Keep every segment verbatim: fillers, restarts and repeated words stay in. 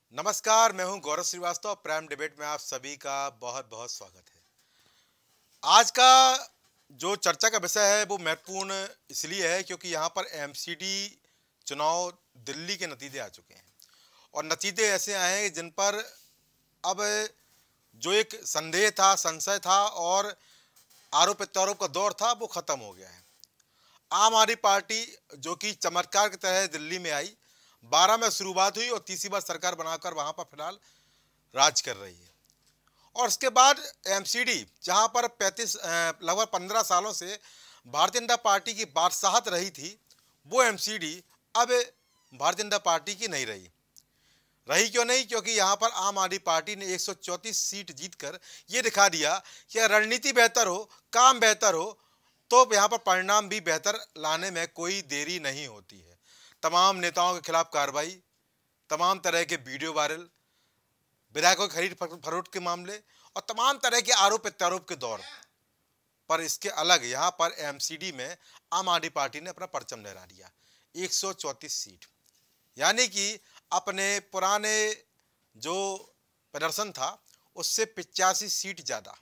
नमस्कार, मैं हूं गौरव श्रीवास्तव। प्राइम डिबेट में आप सभी का बहुत बहुत स्वागत है। आज का जो चर्चा का विषय है वो महत्वपूर्ण इसलिए है क्योंकि यहाँ पर एमसीडी चुनाव दिल्ली के नतीजे आ चुके हैं और नतीजे ऐसे आए हैं जिन पर अब जो एक संदेह था, संशय था और आरोप प्रत्यारोप का दौर था वो खत्म हो गया है। आम आदमी पार्टी जो कि चमत्कार की तरह दिल्ली में आई, बारह में शुरुआत हुई और तीसरी बार सरकार बनाकर वहां पर फिलहाल राज कर रही है। और उसके बाद एमसीडी जहां पर पैंतीस लगभग पंद्रह सालों से भारतीय जनता पार्टी की बादशाहत रही थी, वो एमसीडी अब भारतीय जनता पार्टी की नहीं रही। रही क्यों नहीं? क्योंकि यहां पर आम आदमी पार्टी ने एक सौ चौंतीस सीट जीतकर ये दिखा दिया कि रणनीति बेहतर हो, काम बेहतर हो तो यहाँ पर परिणाम भी बेहतर लाने में कोई देरी नहीं होती है। तमाम नेताओं के खिलाफ कार्रवाई, तमाम तरह के वीडियो वायरल, विधायकों की खरीद फरोख्त के मामले और तमाम तरह के आरोप प्रत्यारोप के दौर पर इसके अलग यहाँ पर एमसीडी में आम आदमी पार्टी ने अपना परचम लहरा दिया। एक सौ चौंतीस सीट, यानी कि अपने पुराने जो प्रदर्शन था उससे पिचासी सीट ज़्यादा।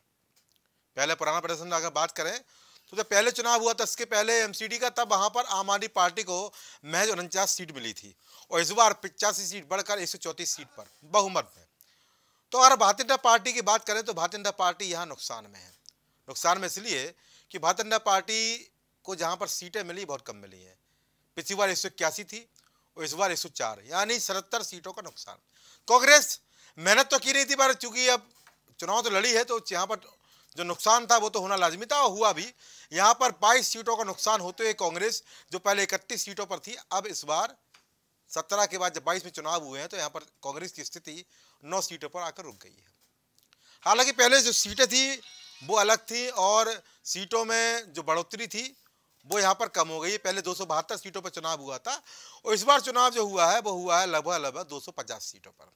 पहले पुराना प्रदर्शन अगर बात करें तो जब पहले चुनाव हुआ था इसके पहले एमसीडी का, तब वहां पर आम आदमी पार्टी को महज उनचास सीट मिली थी और इस बार पिचासी सीट बढ़कर एक सौ चौंतीस सीट पर बहुमत में। तो अगर भारतीय जनता पार्टी की बात करें तो भारतीय जनता पार्टी यहाँ नुकसान में है। नुकसान में इसलिए कि भारतीय जनता पार्टी को जहां पर सीटें मिली बहुत कम मिली है। पिछली बार एक सौ इक्यासी थी और इस बार एक सौ चार, यानी सत्तर सीटों का नुकसान। कांग्रेस मेहनत तो की रही थी पर चूंकि अब चुनाव तो लड़ी है तो यहाँ पर जो नुकसान था वो तो होना लाजमी था और हुआ भी। यहाँ पर बाईस सीटों का नुकसान होते हुए कांग्रेस जो पहले इकतीस सीटों पर थी, अब इस बार सत्रह के बाद जब बाईस में चुनाव हुए हैं तो यहाँ पर कांग्रेस की स्थिति नौ सीटों पर आकर रुक गई है। हालांकि पहले जो सीटें थी वो अलग थी और सीटों में जो बढ़ोतरी थी वो यहाँ पर कम हो गई है। पहले दो सौ बहत्तर सीटों पर चुनाव हुआ था और इस बार चुनाव जो हुआ है वो हुआ है लगभग लगभग दो सौ पचास सीटों पर।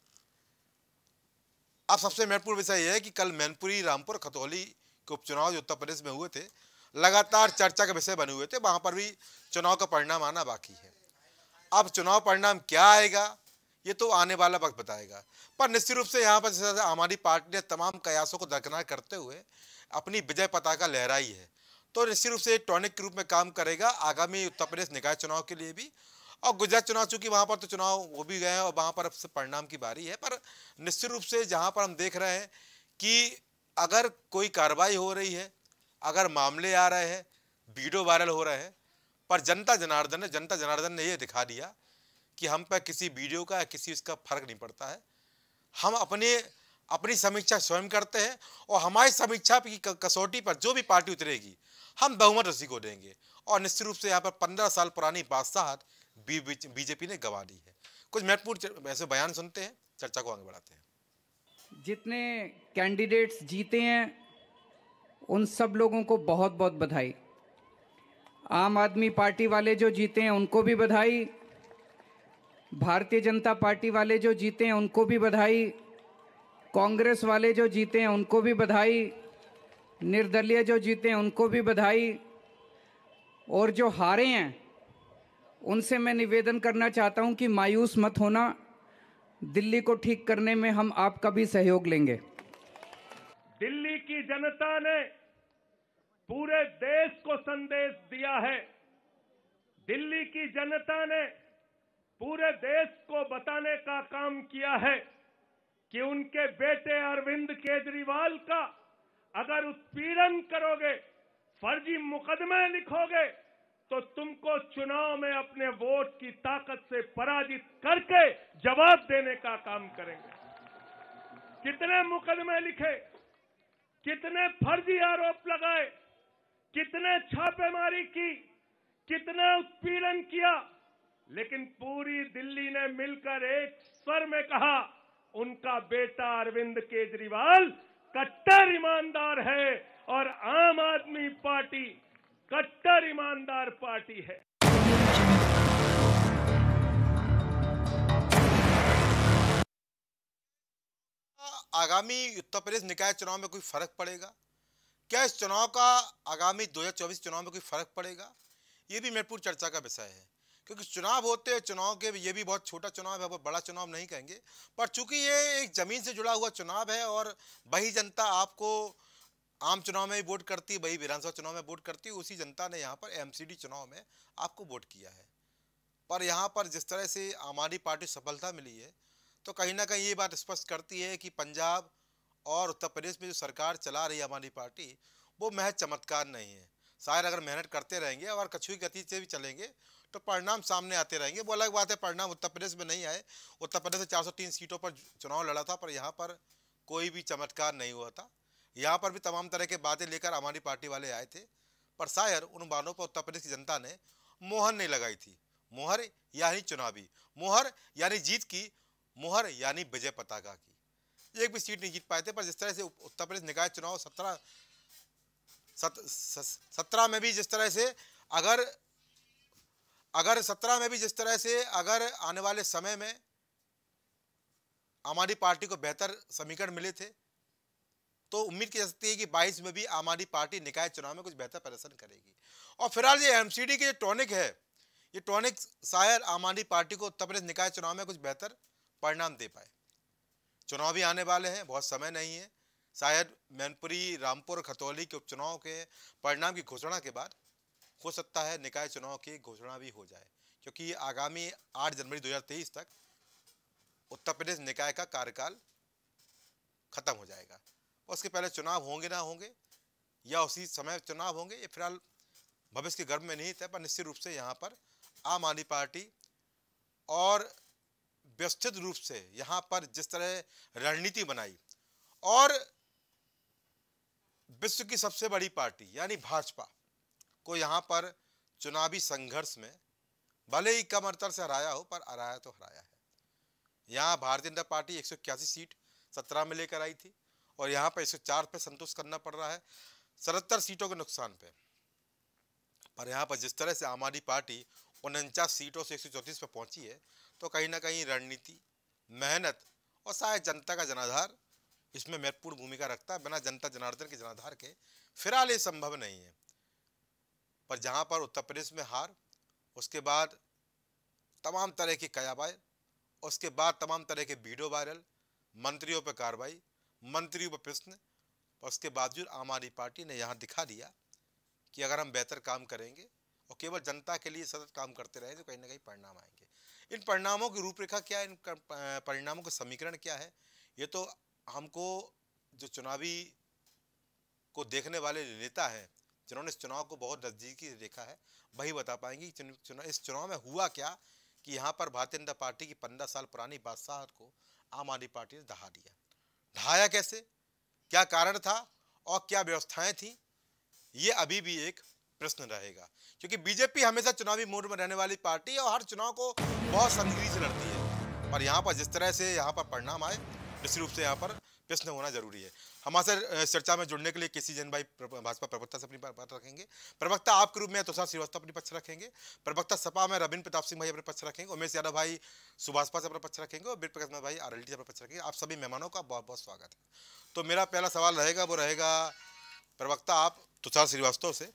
अब सबसे महत्वपूर्ण विषय यह है कि कल मैनपुरी, रामपुर, खतौली के उपचुनाव जो उत्तर प्रदेश में हुए थे लगातार चर्चा के विषय बने हुए थे। वहां पर भी चुनाव का परिणाम आना बाकी है। अब चुनाव परिणाम क्या आएगा ये तो आने वाला वक्त बताएगा, पर निश्चित रूप से यहाँ पर आम आदमी पार्टी ने तमाम कयासों को दरकिनार करते हुए अपनी विजय पताका लहराई है, तो निश्चित रूप से टॉनिक के रूप में काम करेगा आगामी उत्तर प्रदेश निकाय चुनाव के लिए भी। और गुजरात चुनाव चूंकि वहां पर तो चुनाव वो भी गए हैं और वहां पर अब से परिणाम की बारी है, पर निश्चित रूप से जहां पर हम देख रहे हैं कि अगर कोई कार्रवाई हो रही है, अगर मामले आ रहे हैं, वीडियो वायरल हो रहे हैं, पर जनता जनार्दन ने जनता जनार्दन ने ये दिखा दिया कि हम पर किसी वीडियो का किसी इसका फर्क नहीं पड़ता है। हम अपने अपनी समीक्षा स्वयं करते हैं और हमारी समीक्षा की कसौटी पर जो भी पार्टी उतरेगी हम बहुमत उसी को देंगे। और निश्चित रूप से यहाँ पर पंद्रह साल पुरानी बादशाहत बीजेपी ने गंवा दी है। कुछ महत्वपूर्ण ऐसे बयान सुनते हैं, चर्चा को आगे बढ़ाते हैं। जितने कैंडिडेट्स जीते हैं उन सब लोगों को बहुत बहुत बधाई। आम आदमी पार्टी वाले जो जीते हैं उनको भी बधाई, भारतीय जनता पार्टी वाले जो जीते हैं उनको भी बधाई, कांग्रेस वाले जो जीते हैं उनको भी बधाई, निर्दलीय जो जीते हैं उनको भी बधाई, और जो हारे हैं उनसे मैं निवेदन करना चाहता हूं कि मायूस मत होना, दिल्ली को ठीक करने में हम आपका भी सहयोग लेंगे। दिल्ली की जनता ने पूरे देश को संदेश दिया है। दिल्ली की जनता ने पूरे देश को बताने का काम किया है कि उनके बेटे अरविंद केजरीवाल का अगर उत्पीड़न करोगे, फर्जी मुकदमे लिखोगे तो तुमको चुनाव में अपने वोट की ताकत से पराजित करके जवाब देने का काम करेंगे। कितने मुकदमे लिखे, कितने फर्जी आरोप लगाए, कितने छापेमारी की, कितना उत्पीड़न किया, लेकिन पूरी दिल्ली ने मिलकर एक स्वर में कहा उनका बेटा अरविंद केजरीवाल कट्टर ईमानदार है और आम आदमी पार्टी कट्टर ईमानदार पार्टी है। आगामी उत्तर प्रदेश निकाय चुनाव में कोई फर्क पड़ेगा क्या? इस चुनाव का आगामी दो हज़ार चौबीस चुनाव में कोई फर्क पड़ेगा? ये भी महत्वपूर्ण चर्चा का विषय है क्योंकि चुनाव होते हैं, चुनाव के ये भी बहुत छोटा चुनाव है, बहुत बड़ा चुनाव नहीं कहेंगे, पर चूंकि ये एक जमीन से जुड़ा हुआ चुनाव है और वही जनता आपको आम चुनाव में भी वोट करती है, वही विधानसभा चुनाव में वोट करती है, उसी जनता ने यहाँ पर एमसीडी चुनाव में आपको वोट किया है। पर यहाँ पर जिस तरह से आम आदमी पार्टी सफलता मिली है, तो कहीं ना कहीं ये बात स्पष्ट करती है कि पंजाब और उत्तर प्रदेश में जो सरकार चला रही है आम आदमी पार्टी, वो महज चमत्कार नहीं है। शायद अगर मेहनत करते रहेंगे और कछुई गति से भी चलेंगे तो परिणाम सामने आते रहेंगे। वो अलग बात है परिणाम उत्तर प्रदेश में नहीं आए, उत्तर प्रदेश से चार सौ तीन सीटों पर चुनाव लड़ा था, पर यहाँ पर कोई भी चमत्कार नहीं हुआ था। यहाँ पर भी तमाम तरह के बातें लेकर आम आदमी पार्टी वाले आए थे, पर शायद उन बातों पर उत्तर प्रदेश की जनता ने मोहर नहीं लगाई थी। मोहर यानी चुनावी मोहर, यानी जीत की मोहर, यानी विजय पताका की। एक भी सीट नहीं जीत पाए थे, पर जिस तरह से उत्तर प्रदेश निकाय चुनाव सत्रह सत्रह में भी जिस तरह से अगर अगर सत्रह में भी जिस तरह से अगर आने वाले समय में आम आदमी पार्टी को बेहतर समीकरण मिले थे, तो उम्मीद की जा सकती है कि बाईस में भी आम आदमी पार्टी निकाय चुनाव में कुछ बेहतर प्रदर्शन करेगी। और फिलहाल ये एमसीडी के टॉनिक है, ये टॉनिक शायद आम आदमी पार्टी को उत्तर प्रदेश निकाय चुनाव में कुछ बेहतर परिणाम दे पाए। चुनाव भी आने वाले हैं, बहुत समय नहीं है। शायद मैनपुरी, रामपुर, खतौली के उपचुनाव के परिणाम की घोषणा के बाद हो सकता है निकाय चुनाव की घोषणा भी हो जाए, क्योंकि आगामी आठ जनवरी दो हज़ार तेईस तक उत्तर प्रदेश निकाय का कार्यकाल खत्म हो जाएगा। उसके पहले चुनाव होंगे ना होंगे या उसी समय चुनाव होंगे, ये फिलहाल भविष्य के गर्भ में नहीं था, पर निश्चित रूप से यहाँ पर आम आदमी पार्टी और व्यवस्थित रूप से यहाँ पर जिस तरह रणनीति बनाई और विश्व की सबसे बड़ी पार्टी यानी भाजपा को यहाँ पर चुनावी संघर्ष में भले ही कम अंतर से हराया हो, पर हराया तो हराया है। यहाँ भारतीय जनता पार्टी एक सौ इक्यासी सीट सत्रह में लेकर आई थी और यहाँ पर एक सौ चार पे संतोष करना पड़ रहा है, सतहत्तर सीटों के नुकसान पे। पर यहाँ पर जिस तरह से आम आदमी पार्टी उनचास सीटों से एक सौ चौंतीस पे पहुंची है, तो कहीं ना कहीं रणनीति, मेहनत और शायद जनता का जनाधार इसमें महत्वपूर्ण भूमिका रखता है। बिना जनता जनार्दन के जनाधार के फिलहाल ये संभव नहीं है। पर जहाँ पर उत्तर प्रदेश में हार, उसके बाद तमाम तरह की कयाबाय, उसके बाद तमाम तरह के वीडियो वायरल, मंत्रियों पर कार्रवाई, मंत्रियों पर प्रश्न, उसके बावजूद आम आदमी पार्टी ने यहाँ दिखा दिया कि अगर हम बेहतर काम करेंगे और केवल जनता के लिए सतत काम करते रहे, तो कहीं ना कहीं परिणाम आएंगे। इन परिणामों की रूपरेखा क्या है, इन परिणामों का समीकरण क्या है, ये तो हमको जो चुनावी को देखने वाले नेता हैं, जिन्होंने इस चुनाव को बहुत नज़दीकी से देखा है, वही बता पाएंगे चुनाव इस चुनाव में हुआ क्या कि यहाँ पर भारतीय जनता पार्टी की पंद्रह साल पुरानी बादशाहत को आम आदमी पार्टी ने ढहा दिया। ढहाया कैसे, क्या कारण था और क्या व्यवस्थाएं थी, ये अभी भी एक प्रश्न रहेगा, क्योंकि बीजेपी हमेशा चुनावी मोड में रहने वाली पार्टी है और हर चुनाव को बहुत संजीदगी से लड़ती है। पर यहाँ पर जिस तरह से यहाँ पर परिणाम आए, निश्चित रूप से यहाँ पर प्रश्न होना जरूरी है। हमारे चर्चा में जुड़ने के लिए केसी जैन भाई भाजपा प्रवक्ता से अपनी बात रखेंगे, प्रवक्ता आपके रूप में तुषार श्रीवास्तव अपनी पक्ष रखेंगे, प्रवक्ता सपा में रविंद्र प्रताप सिंह भाई अपने पक्ष रखेंगे, उमेश यादव भाई सुभाषपा से अपना पक्ष रखेंगे और बीर प्रकाश भाई आरएलटी से अपना पक्ष रखेंगे। आप सभी मेहमानों का बहुत बहुत स्वागत है। तो मेरा पहला सवाल रहेगा, वो रहेगा प्रवक्ता आप तुषार श्रीवास्तव से।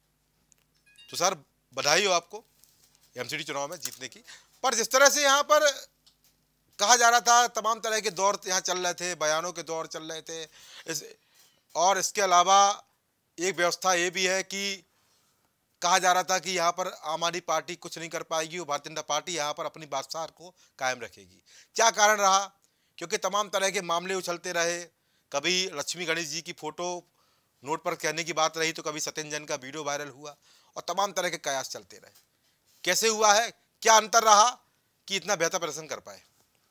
तुषार, बधाई हो आपको एमसीडी चुनाव में जीतने की। पर जिस तरह से यहाँ पर कहा जा रहा था, तमाम तरह के दौर यहाँ चल रहे थे, बयानों के दौर चल रहे थे, इस और इसके अलावा एक व्यवस्था ये भी है कि कहा जा रहा था कि यहाँ पर आम आदमी पार्टी कुछ नहीं कर पाएगी और भारतीय जनता पार्टी यहाँ पर अपनी बादशाह को कायम रखेगी। क्या कारण रहा, क्योंकि तमाम तरह के मामले उछलते रहे, कभी लक्ष्मी गणेश जी की फोटो नोट पर कहने की बात रही, तो कभी सत्येंद्र जैन का वीडियो वायरल हुआ और तमाम तरह के कयास चलते रहे। कैसे हुआ है, क्या अंतर रहा कि इतना बेहतर प्रदर्शन कर पाए?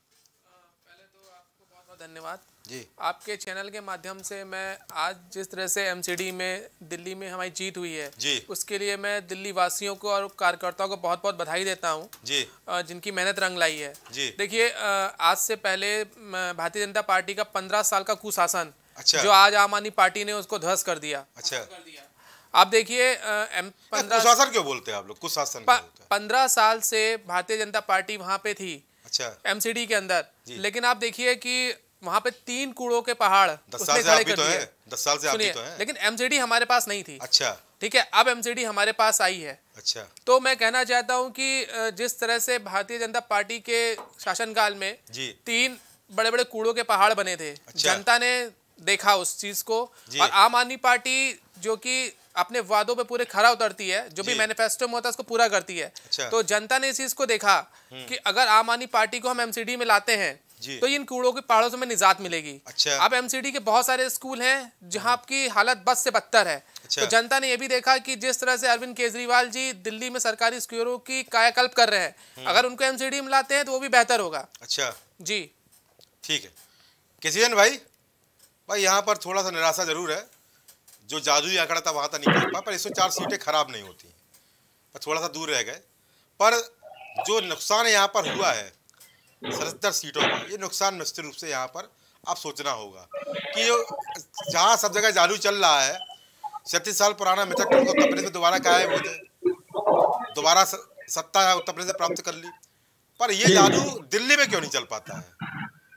धन्यवाद जी। आपके चैनल के माध्यम से मैं आज जिस तरह से एमसीडी में दिल्ली में हमारी जीत हुई है जी, उसके लिए मैं दिल्ली वासियों को और कार्यकर्ताओं को बहुत बहुत बधाई देता हूं जी, जिनकी मेहनत रंग लाई है। जी। देखिए, आज से पहले भारतीय जनता पार्टी का पंद्रह साल का कुशासन, अच्छा, जो आज आम आदमी पार्टी ने उसको ध्वस्त कर दिया। अच्छा, कर दिया। आप देखिए, कुशासन क्यों बोलते हैं आप लोग? कुशासन पंद्रह साल से भारतीय जनता पार्टी वहां पे थी, अच्छा, एमसीडी के अंदर, लेकिन आप देखिए कि वहां पे तीन कूड़ों के पहाड़ दस साल से आप भी तो हैं, दस साल से आप भी तो हैं। लेकिन एमसीडी हमारे पास नहीं थी। अच्छा, ठीक है, अब एमसीडी हमारे पास आई है। अच्छा। तो मैं कहना चाहता हूं कि जिस तरह से भारतीय जनता पार्टी के शासनकाल में जी तीन बड़े बड़े कूड़ों के पहाड़ बने थे, अच्छा। जनता ने देखा उस चीज को, और आम आदमी पार्टी जो कि अपने वादों पे पूरे खरा उतरती है, जो भी मैनिफेस्टो में होता है उसको पूरा करती है। अच्छा। तो जनता ने इस चीज को देखा कि अगर आम आदमी पार्टी को हम एमसीडी में लाते हैं तो इन कूड़ों के पहाड़ों से हमें निजात मिलेगी। अच्छा। अब एमसीडी के बहुत सारे स्कूल हैं जहां की हालत बद से बदतर है। अच्छा। तो जनता ने यह भी देखा कि जिस तरह से अरविंद केजरीवाल जी दिल्ली में सरकारी स्कूलों की कायाकल्प कर रहे हैं, अगर उनको एमसीडी में लाते हैं तो वो भी बेहतर होगा। अच्छा जी ठीक है। किशन भाई भाई यहाँ पर थोड़ा सा निराशा जरूर है, जो जादुई आंकड़ा था वहां तक नहीं पहुंच पाया, पर एक सौ चार सीटें खराब नहीं होती, पर थोड़ा सा दूर रह गए। पर जो नुकसान यहाँ पर हुआ है सत्तर सीटों का, ये नुकसान निश्चित रूप से यहाँ पर आप सोचना होगा कि जहाँ सब जगह जादू चल रहा है, छत्तीस साल पुराना मिथक को उत्तर प्रदेश में दोबारा कायम हो जाए, दोबारा सत्ता है उत्तर प्रदेश में प्राप्त कर ली, पर ये जादू दिल्ली में क्यों नहीं चल पाता है?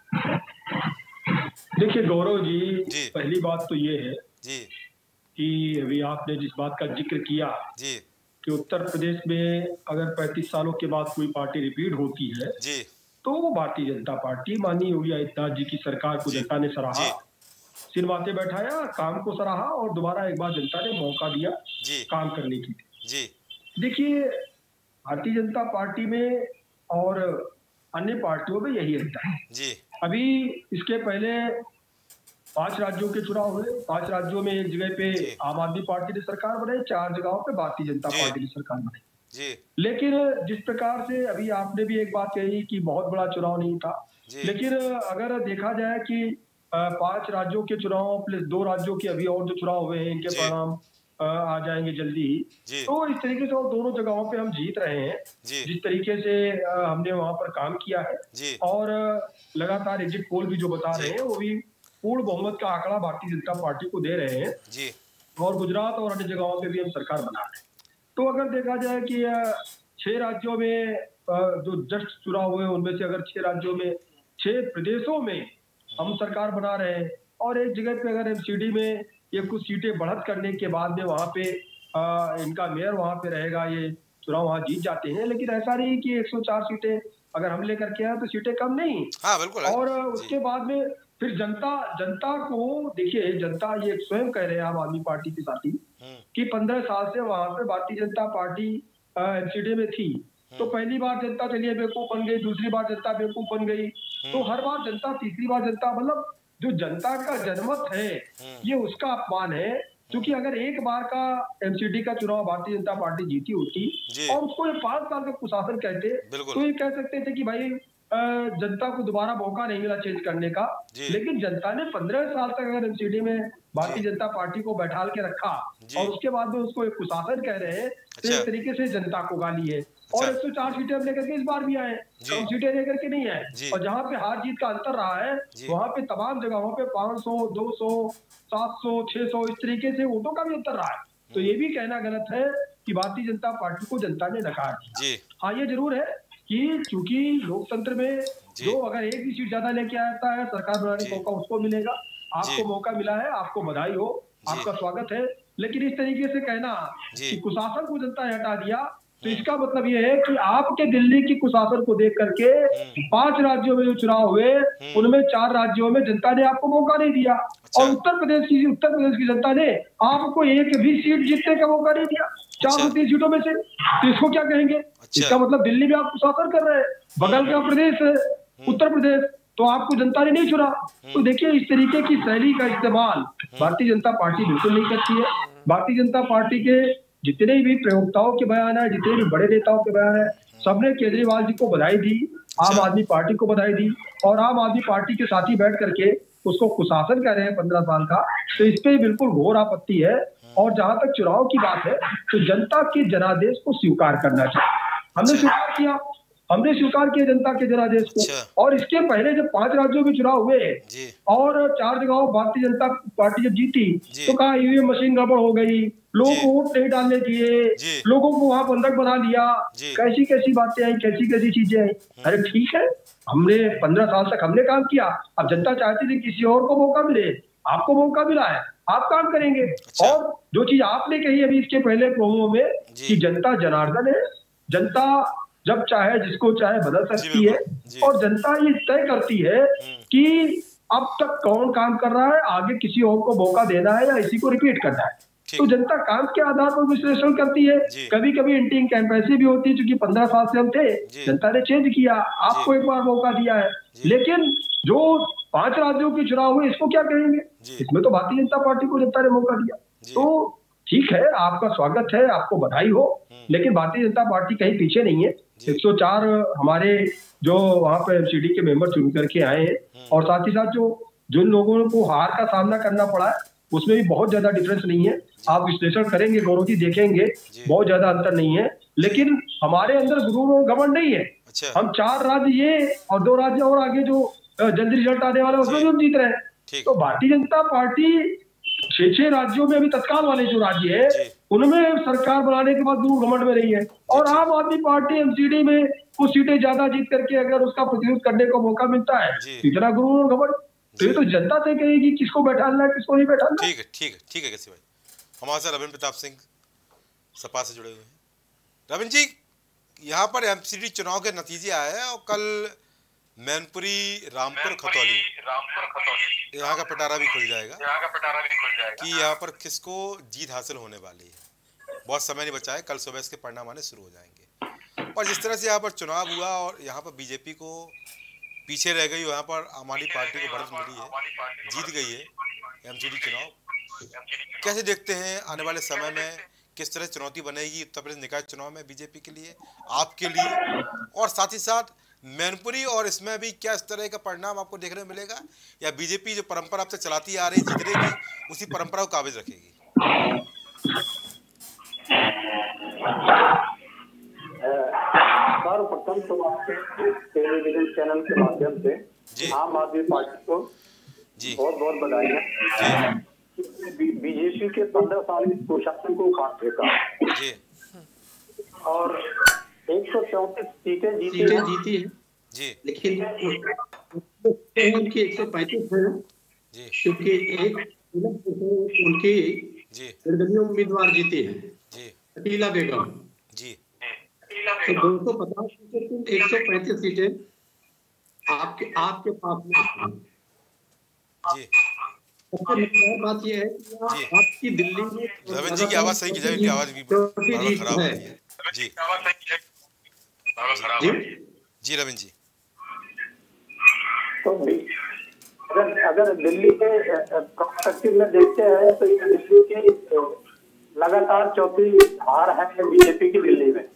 देखिए गौरव जी, जी, पहली बात तो ये है जी कि अभी आपने जिस बात का जिक्र किया जी कि उत्तर प्रदेश में अगर पैंतीस सालों के बाद कोई पार्टी रिपीट होती है जी तो वो भारतीय जनता पार्टी, माननीय योगी आदित्यनाथ जी की सरकार को जनता ने सराहा, सिरमाते बैठाया, काम को सराहा और दोबारा एक बार जनता ने मौका दिया जी काम करने की। जी देखिए भारतीय जनता पार्टी में और अन्य पार्टियों में यही रहता है। जी अभी इसके पहले पांच राज्यों के चुनाव हुए, पांच राज्यों में एक जगह पे आम आदमी पार्टी ने सरकार बनाई, चार जगहों पे भारतीय जनता पार्टी ने सरकार बनाई। जी लेकिन जिस प्रकार से अभी आपने भी एक बात कही कि बहुत बड़ा चुनाव नहीं था, लेकिन अगर देखा जाए कि पांच राज्यों के चुनाव प्लस दो राज्यों के अभी और जो चुनाव हुए हैं इनके परिणाम आ जाएंगे जल्दी ही, तो इस तरीके से और दोनों जगहों पे हम जीत रहे हैं। जिस तरीके से हमने वहां पर काम किया है और लगातार एग्जिट पोल भी जो बता रहे हैं वो भी पूर्ण बहुमत का आंकड़ा भारतीय जनता पार्टी को दे रहे हैं जी। और गुजरात और अन्य जगहों पे भी हम सरकार बना रहे हैं। तो अगर देखा जाए कि छह राज्यों में जो जस्ट चुनाव हुए उनमें से अगर छह राज्यों में छह प्रदेशों में हम सरकार बना रहे हैं और एक जगह पे अगर एमसीडी में ये कुछ सीटें बढ़त करने के बाद में वहां पे आ, इनका मेयर वहां पे रहेगा, ये चुनाव वहां जीत जाते हैं। लेकिन ऐसा नहीं कि एक सौ चार सीटें अगर हम लेकर के आए तो सीटें कम नहीं। हाँ, बिल्कुल। और उसके बाद में फिर जनता जनता को देखिए, जनता ये स्वयं कह रहे हैं आम आदमी पार्टी के साथी कि पंद्रह साल से वहां पे भारतीय जनता पार्टी एमसीडी में थी, तो पहली बार जनता चलिए बेवकूफ बन गई, दूसरी बार जनता बेवकूफ बन गई, तो हर बार जनता, तीसरी बार जनता, मतलब जो जनता का जनमत है ये उसका अपमान है। क्योंकि अगर एक बार का एमसीडी का चुनाव भारतीय जनता पार्टी जीती होती और उसको ये पांच साल का कुशासन कहते तो ये कह सकते थे कि भाई जनता को दोबारा मौका नहीं मिला चेंज करने का। लेकिन जनता ने पंद्रह साल तक अगर एमसीडी में भारतीय जनता पार्टी को बैठाल के रखा और उसके बाद में उसको एक कुशासन कह रहे हैं, तो एक तरीके से जनता को गाली है। और एक सौ चार सीटें हम लेकर के इस बार भी आए, कम सीटें लेकर के नहीं आए। और जहाँ पे हार जीत का अंतर रहा है वहाँ पे तमाम जगहों पे पाँच सौ, दो सौ, सात सौ, छह सौ इस तरीके से वोटों का भी अंतर रहा है। तो ये भी कहना गलत है कि भारतीय जनता पार्टी को जनता ने नकार दिया। हाँ, ये जरूर है कि चूंकि लोकतंत्र में जो अगर एक भी सीट ज्यादा लेके आता है सरकार बनाने का मौका उसको मिलेगा। आपको मौका मिला है, आपको बधाई हो, आपका स्वागत है। लेकिन इस तरीके से कहना कि कुशासन को जनता ने हटा दिया, तो इसका मतलब ये है कि आपके दिल्ली की कुशासन को देख करके पांच राज्यों में जो चुनाव हुए उनमें चार राज्यों में जनता ने आपको मौका नहीं दिया। और उत्तर प्रदेश की उत्तर प्रदेश की जनता ने आपको एक भी सीट जीतने का मौका नहीं दिया चार सौ तीस सीटों में से। तो इसको क्या कहेंगे? इसका मतलब दिल्ली में आप कुशासन कर रहे हैं, बगल का प्रदेश है उत्तर प्रदेश, तो आपको जनता ने नहीं चुना। तो देखिए, इस तरीके की शैली का इस्तेमाल भारतीय जनता पार्टी बिल्कुल नहीं करती है। भारतीय जनता पार्टी के जितने भी प्रयोक्ताओं के बयान है, जितने भी बड़े नेताओं के बयान है, सबने केजरीवाल जी को बधाई दी, आम आदमी पार्टी को बधाई दी और आम आदमी पार्टी के साथ ही बैठ करके उसको कुशासन कह रहे हैं पंद्रह साल का। तो इस पे बिल्कुल घोर आपत्ति है। और जहां तक चुनाव की बात है तो जनता के जनादेश को स्वीकार करना चाहिए। हमने स्वीकार किया, हमने स्वीकार किया जनता के जनादेश को। और इसके पहले जब पांच राज्यों में चुनाव हुए और चार जगहों भारतीय जनता पार्टी जब जीती तो कहा ईवीएम मशीन गड़बड़ हो गई, लोगों को वोट नहीं डालने दिए, लोगों को वहां बंधक बना लिया, कैसी कैसी बातें आई, कैसी कैसी चीजें आई। अरे ठीक है, हमने पंद्रह साल तक हमने काम किया, अब जनता चाहती थी किसी और को मौका मिले, आपको मौका मिला है, आप काम करेंगे। अच्छा। और जो चीज आपने कही अभी इसके पहले प्रोमो में कि जनता जनार्दन है, जनता जब चाहे जिसको चाहे बदल सकती है, और जनता ये तय करती है कि अब तक कौन काम कर रहा है, आगे किसी और को मौका देना है या इसी को रिपीट करना है। तो जनता काम के आधार पर विश्लेषण करती है। कभी कभी इंटिंग कैंपेसी भी होती है, क्योंकि पंद्रह साल से हम थे, जनता ने चेंज किया, आपको एक बार मौका दिया है। लेकिन जो पांच राज्यों के चुनाव हुए, इसको क्या कहेंगे? इसमें तो भारतीय जनता पार्टी को जनता ने मौका दिया। तो ठीक है, आपका स्वागत है, आपको बधाई हो, लेकिन भारतीय जनता पार्टी कहीं पीछे नहीं है। एक सौ चार हमारे जो वहां पे एमसीडी के मेंबर चुन करके आए हैं, और साथ ही साथ जो जिन लोगों को हार का सामना करना पड़ा है, उसमें भी बहुत ज्यादा डिफरेंस नहीं है। आप विश्लेषण करेंगे, गौरव जी देखेंगे, बहुत ज्यादा अंतर नहीं है। लेकिन हमारे अंदर गुरूर और घमंड नहीं है। अच्छा। हम चार राज्य ये और दो राज्य और आगे जो जल्दी रिजल्ट आने वाले उसमें भी हम जीत रहे हैं। तो भारतीय जनता पार्टी छह छह राज्यों में, अभी तत्काल वाले जो राज्य है उनमें सरकार बनाने के बाद गुरूर घमंड में रही है, और आम आदमी पार्टी एमसीडी में कुछ सीटें ज्यादा जीत करके अगर उसका प्रतिनिधित्व करने को मौका मिलता है, इतना गुरूर और घमंड, तो ये तो जनता तय कहेगी किसको बैठाना है, किसको नहीं बैठाना। ठीक है, ठीक है, ठीक है केसी भाई। हमारे साथ रविंद्र प्रताप सिंह सपा से जुड़े हुए हैं। रविंद्र जी, यहाँ पर एमसीडी चुनाव के नतीजे आए हैं, और कल मैनपुरी, रामपुर, खतौली, यहाँ का पिटारा भी खुल जाएगा, यहाँ का पिटारा भी खुल जाएगा कि यहाँ पर किसको जीत हासिल होने वाली है। बहुत समय नहीं बचा है, कल सुबह इसके परिणाम आने शुरू हो जाएंगे। और जिस तरह से यहाँ पर चुनाव हुआ और यहाँ पर बीजेपी को पीछे रह गई, यहाँ पर आम आदमी पार्टी को बढ़त मिली है, जीत गई है एमसीडी चुनाव। कैसे देखते हैं आने वाले समय में किस तरह चुनौती बनेगी उत्तर प्रदेश निकाय चुनाव में बीजेपी के लिए, आपके लिए, और साथ ही साथ मैनपुरी और इसमें भी क्या इस तरह का परिणाम आपको देखने को मिलेगा, या बीजेपी जो परंपरा अब तक चलाती आ रही जीतने की उसी परंपरा को काबिज रखेगी? सर्वप्रथम तो आपके टेलीविजन चैनल के माध्यम से आम आदमी पार्टी को बहुत बहुत बधाई है। बीजेपी के पंद्रह साल के कुशासन को उखाड़ फेंका और एक सौ चौंतीस सीटें जीती सीटें जीती है जी, लेकिन उनकी एक सौ पैंतीस है, क्योंकि एक उनकी निर्दलीय उम्मीदवार जीती है जी, अकीला बेगम जी। तो दो सौ पचास सीटें, एक सौ पैंतीस सीटें आपके आपके पास में जी। सबसे बात यह है कि आपकी दिल्ली में रविंद्र जी की आवाज सही कीजिए, इनकी आवाज भी खराब है जी जी जी रविंद्र जी। तो अगर अगर दिल्ली के पर्सपेक्टिव में देखते हैं तो ये दिल्ली की लगातार चौथी हार है बीजेपी की दिल्ली में।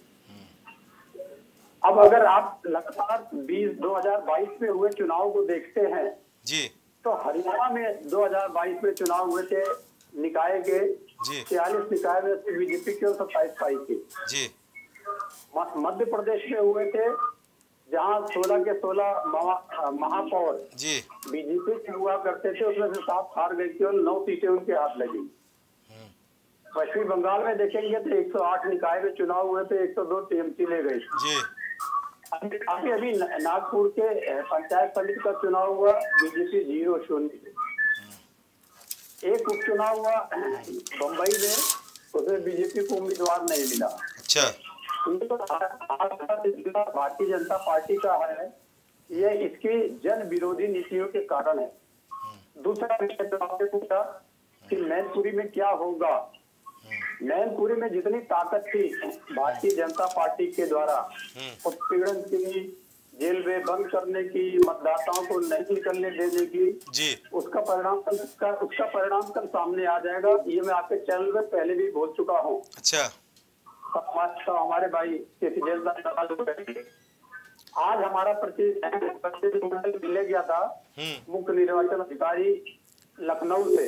अब अगर आप लगातार बीस दो हज़ार बाईस में हुए चुनाव को देखते हैं जी, तो हरियाणा में दो हज़ार बाईस में चुनाव हुए थे निकाय के, छियालीस निकाय में से बीजेपी की और सत्ताईस पाई थी जी। मध्य प्रदेश में हुए थे जहां सोलह के सोलह महापौर जी बीजेपी के हुआ करते थे, उसमें से सात हार गई थी और नौ सीटें उनके हाथ लगी। पश्चिमी बंगाल में देखेंगे तो एक सौ आठ निकाय में चुनाव हुए थे, एक सौ दो टीएमसी ले गई जी। अभी अभी नागपुर के पंचायत समिति का चुनाव हुआ, बीजेपी जीरो शून्य। एक उपचुनाव हुआ बम्बई में, उसमें बीजेपी को उम्मीदवार नहीं मिला। अच्छा, भारतीय जनता पार्टी का है, ये इसकी जन विरोधी नीतियों के कारण है। दूसरा विषय तो आपने पूछा कि मैनपुरी में क्या होगा। मैनपुरी में जितनी ताकत थी भारतीय जनता पार्टी के द्वारा उत्पीड़न की, जेल में बंद करने की, मतदाताओं को नहीं निकलने देने की जी, उसका परिणाम उसका, उसका परिणाम कल सामने आ जाएगा। ये मैं आपके चैनल में पहले भी बोल चुका हूँ। अच्छा, तो हमारे भाई आज हमारा प्रतिनिधिमंडल मिले गया था मुख्य निर्वाचन अधिकारी लखनऊ से,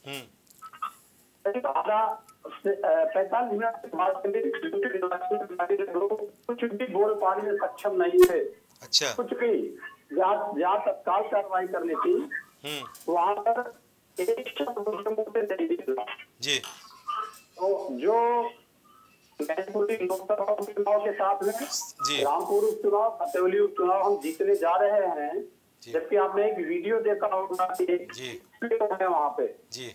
पैंतालीस मिनट कुछ भी बोल पाने में सक्षम नहीं थे। अच्छा, कुछ भी जहाँ जहाँ तत्काल कार्रवाई करनी थी वहाँ पर एक जी। तो जो मैनपुरी लोकसभा उपचुनाव के साथ में रामपुर उपचुनाव, खतौली उपचुनाव हम जीतने जा रहे हैं, जबकि आपने एक वीडियो देखा होगा जी है वहां पे। जी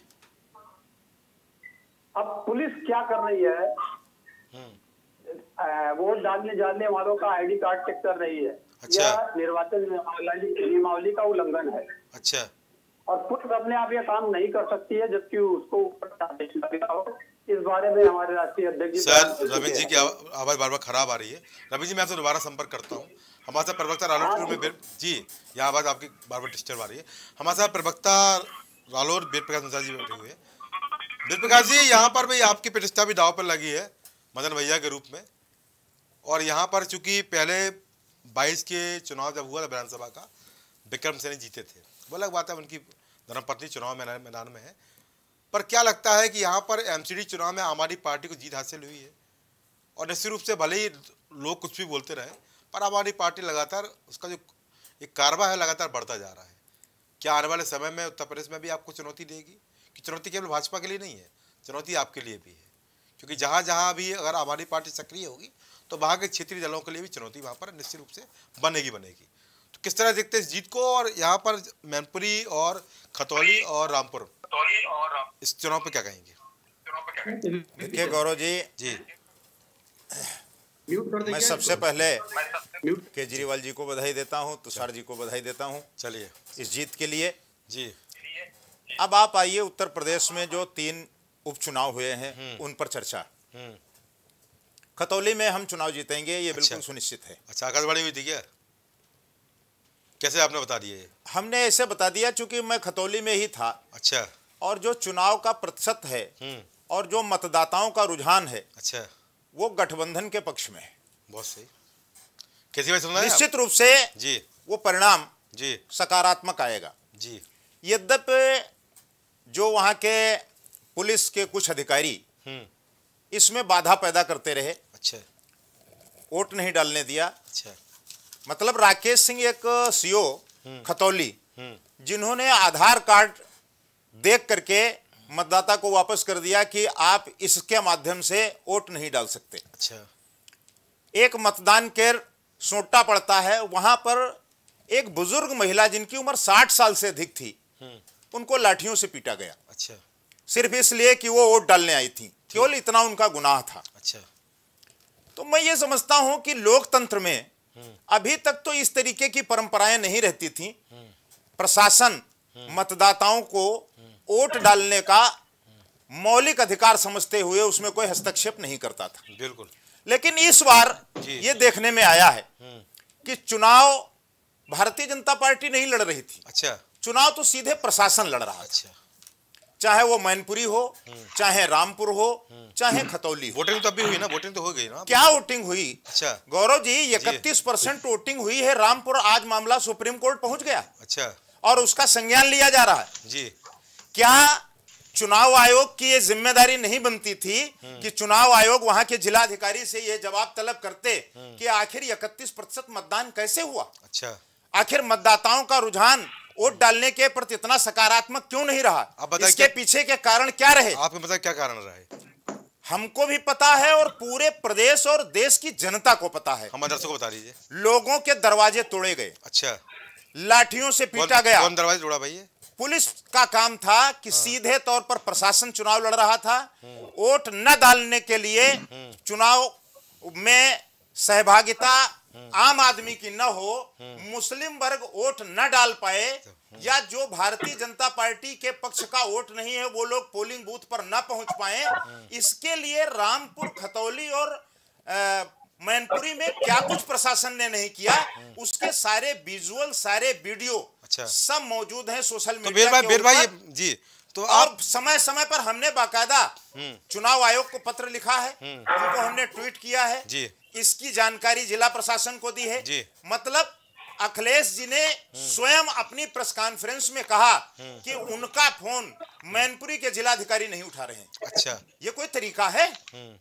अब पुलिस क्या कर रही है, वोट डालने जाने वालों का आईडी कार्ड चेक कर रही है। अच्छा। यह निर्वाचन नियमावली का उल्लंघन है। अच्छा। और पुलिस अपने आप ये काम नहीं कर सकती है जबकि उसको ऊपर आदेश लगा हो। इस बारे में हमारे राष्ट्रीय अध्यक्ष सर रविंद्र जी की आवाज बार बार खराब आ रही है। रविंद्र जी मैं आपसे दोबारा संपर्क करता हूँ। हमारे साथ प्रवक्ता रालोर में जी यहाँ आवाज आपकी बार बार डिस्टर्ब आ रही है। हमारे साथ प्रवक्ता रालोर वेद प्रकाश मिश्रा जी बैठे हुए हैं। वेद प्रकाश जी यहाँ पर भी आपकी प्रतिष्ठा भी दाव पर लगी है मदन भैया के रूप में, और यहाँ पर चूंकि पहले बाईस के चुनाव जब हुआ था विधानसभा का, विक्रम सैनी जीते थे, वो अलग बात है, उनकी धर्मपत्नी चुनाव मैदान में है। पर क्या लगता है कि यहाँ पर एमसीडी चुनाव में आम आदमी पार्टी को जीत हासिल हुई है, और निश्चित रूप से भले ही लोग कुछ भी बोलते रहे पर आम आदमी पार्टी लगातार उसका जो एक कारवा है लगातार बढ़ता जा रहा है। क्या आने वाले समय में उत्तर प्रदेश में भी आपको चुनौती देगी? कि चुनौती केवल भाजपा के लिए नहीं है, चुनौती आपके लिए भी है, क्योंकि जहाँ जहाँ भी अगर आम आदमी पार्टी सक्रिय होगी तो वहाँ के क्षेत्रीय दलों के लिए भी चुनौती वहाँ पर निश्चित रूप से बनेगी बनेगी तो किस तरह देखते हैं इस जीत को? और यहाँ पर मैनपुरी और खतौली और रामपुर इस चुनाव पे क्या कहेंगे? देखिए गौरव जी जी मैं सबसे पहले केजरीवाल जी को बधाई देता हूं, तुषार जी को बधाई देता हूं चलिए इस जीत के लिए। जी अब आप आइए उत्तर प्रदेश में जो तीन उपचुनाव हुए हैं उन पर चर्चा। खतौली में हम चुनाव जीतेंगे ये अच्छा। बिल्कुल सुनिश्चित है। अच्छा, आकाशवाणी हुई थी क्या? कैसे आपने बता दिए? हमने ऐसे बता दिया चूंकि मैं खतौली में ही था। अच्छा। और जो चुनाव का प्रतिशत है और जो मतदाताओं का रुझान है अच्छा वो गठबंधन के पक्ष में है। बहुत सही। कैसी बात सुना? निश्चित रूप से जी वो परिणाम जी सकारात्मक आएगा। जी यद्यपि जो वहां के पुलिस के कुछ अधिकारी इसमें बाधा पैदा करते रहे, अच्छा वोट नहीं डालने दिया। अच्छा मतलब राकेश सिंह एक सीओ खतौली जिन्होंने आधार कार्ड देख करके मतदाता को वापस कर दिया कि आप इसके माध्यम से वोट नहीं डाल सकते। अच्छा। एक मतदान केंद्र सोटा पड़ता है, वहां पर एक बुजुर्ग महिला जिनकी उम्र साठ साल से अधिक थी उनको लाठियों से पीटा गया। अच्छा। सिर्फ इसलिए कि वो वोट डालने आई थी, केवल इतना उनका गुनाह था। अच्छा। तो मैं ये समझता हूं कि लोकतंत्र में अभी तक तो इस तरीके की परंपराएं नहीं रहती थी। प्रशासन मतदाताओं को वोट डालने का मौलिक अधिकार समझते हुए उसमें कोई हस्तक्षेप नहीं करता था। बिल्कुल। लेकिन इस बार ये देखने में आया है कि चुनाव भारतीय जनता पार्टी नहीं लड़ रही थी। अच्छा। चुनाव तो सीधे प्रशासन लड़ रहा था। अच्छा। चाहे वो मैनपुरी हो, चाहे रामपुर हो, चाहे खतौली हो। वोटिंग तो अभी हुई ना? वोटिंग तो हो गई ना? क्या वोटिंग हुई? अच्छा गौरव जी इकतीस परसेंट वोटिंग हुई है रामपुर। आज मामला सुप्रीम कोर्ट पहुंच गया। अच्छा। और उसका संज्ञान लिया जा रहा है। जी। क्या चुनाव आयोग की ये जिम्मेदारी नहीं बनती थी कि चुनाव आयोग वहां के जिलाधिकारी से ये जवाब तलब करते कि आखिर इकतीस प्रतिशत मतदान कैसे हुआ? अच्छा। आखिर मतदाताओं का रुझान वोट डालने के प्रति इतना सकारात्मक क्यों नहीं रहा? इसके पीछे के कारण क्या रहे? आपको पता है क्या कारण रहे? हमको भी पता है और पूरे प्रदेश और देश की जनता को पता है। हम दर्शकों को बता दीजिए। लोगों के दरवाजे तोड़े गए। अच्छा। लाठियों से पीटा गया। कौन दरवाजे तोड़ा भाई? पुलिस का काम था कि सीधे तौर पर प्रशासन चुनाव लड़ रहा था, वोट न डालने के लिए चुनाव में सहभागिता आम आदमी की न हो, मुस्लिम वर्ग वोट न डाल पाए, या जो भारतीय जनता पार्टी के पक्ष का वोट नहीं है वो लोग पोलिंग बूथ पर न पहुंच पाए। इसके लिए रामपुर, खतौली और आ, मैनपुरी में क्या कुछ प्रशासन ने नहीं किया, उसके सारे विजुअल, सारे वीडियो अच्छा। सब मौजूद हैं सोशल तो मीडिया भाई, के ऊपर। जी तो और आप समय समय पर हमने बाकायदा चुनाव आयोग को पत्र लिखा है, उनको हमने ट्वीट किया है जी। इसकी जानकारी जिला प्रशासन को दी है जी। मतलब अखिलेश जी ने स्वयं अपनी प्रेस कॉन्फ्रेंस में कहा कि उनका फोन मैनपुरी के जिलाधिकारी नहीं उठा रहे हैं। अच्छा। ये कोई तरीका है?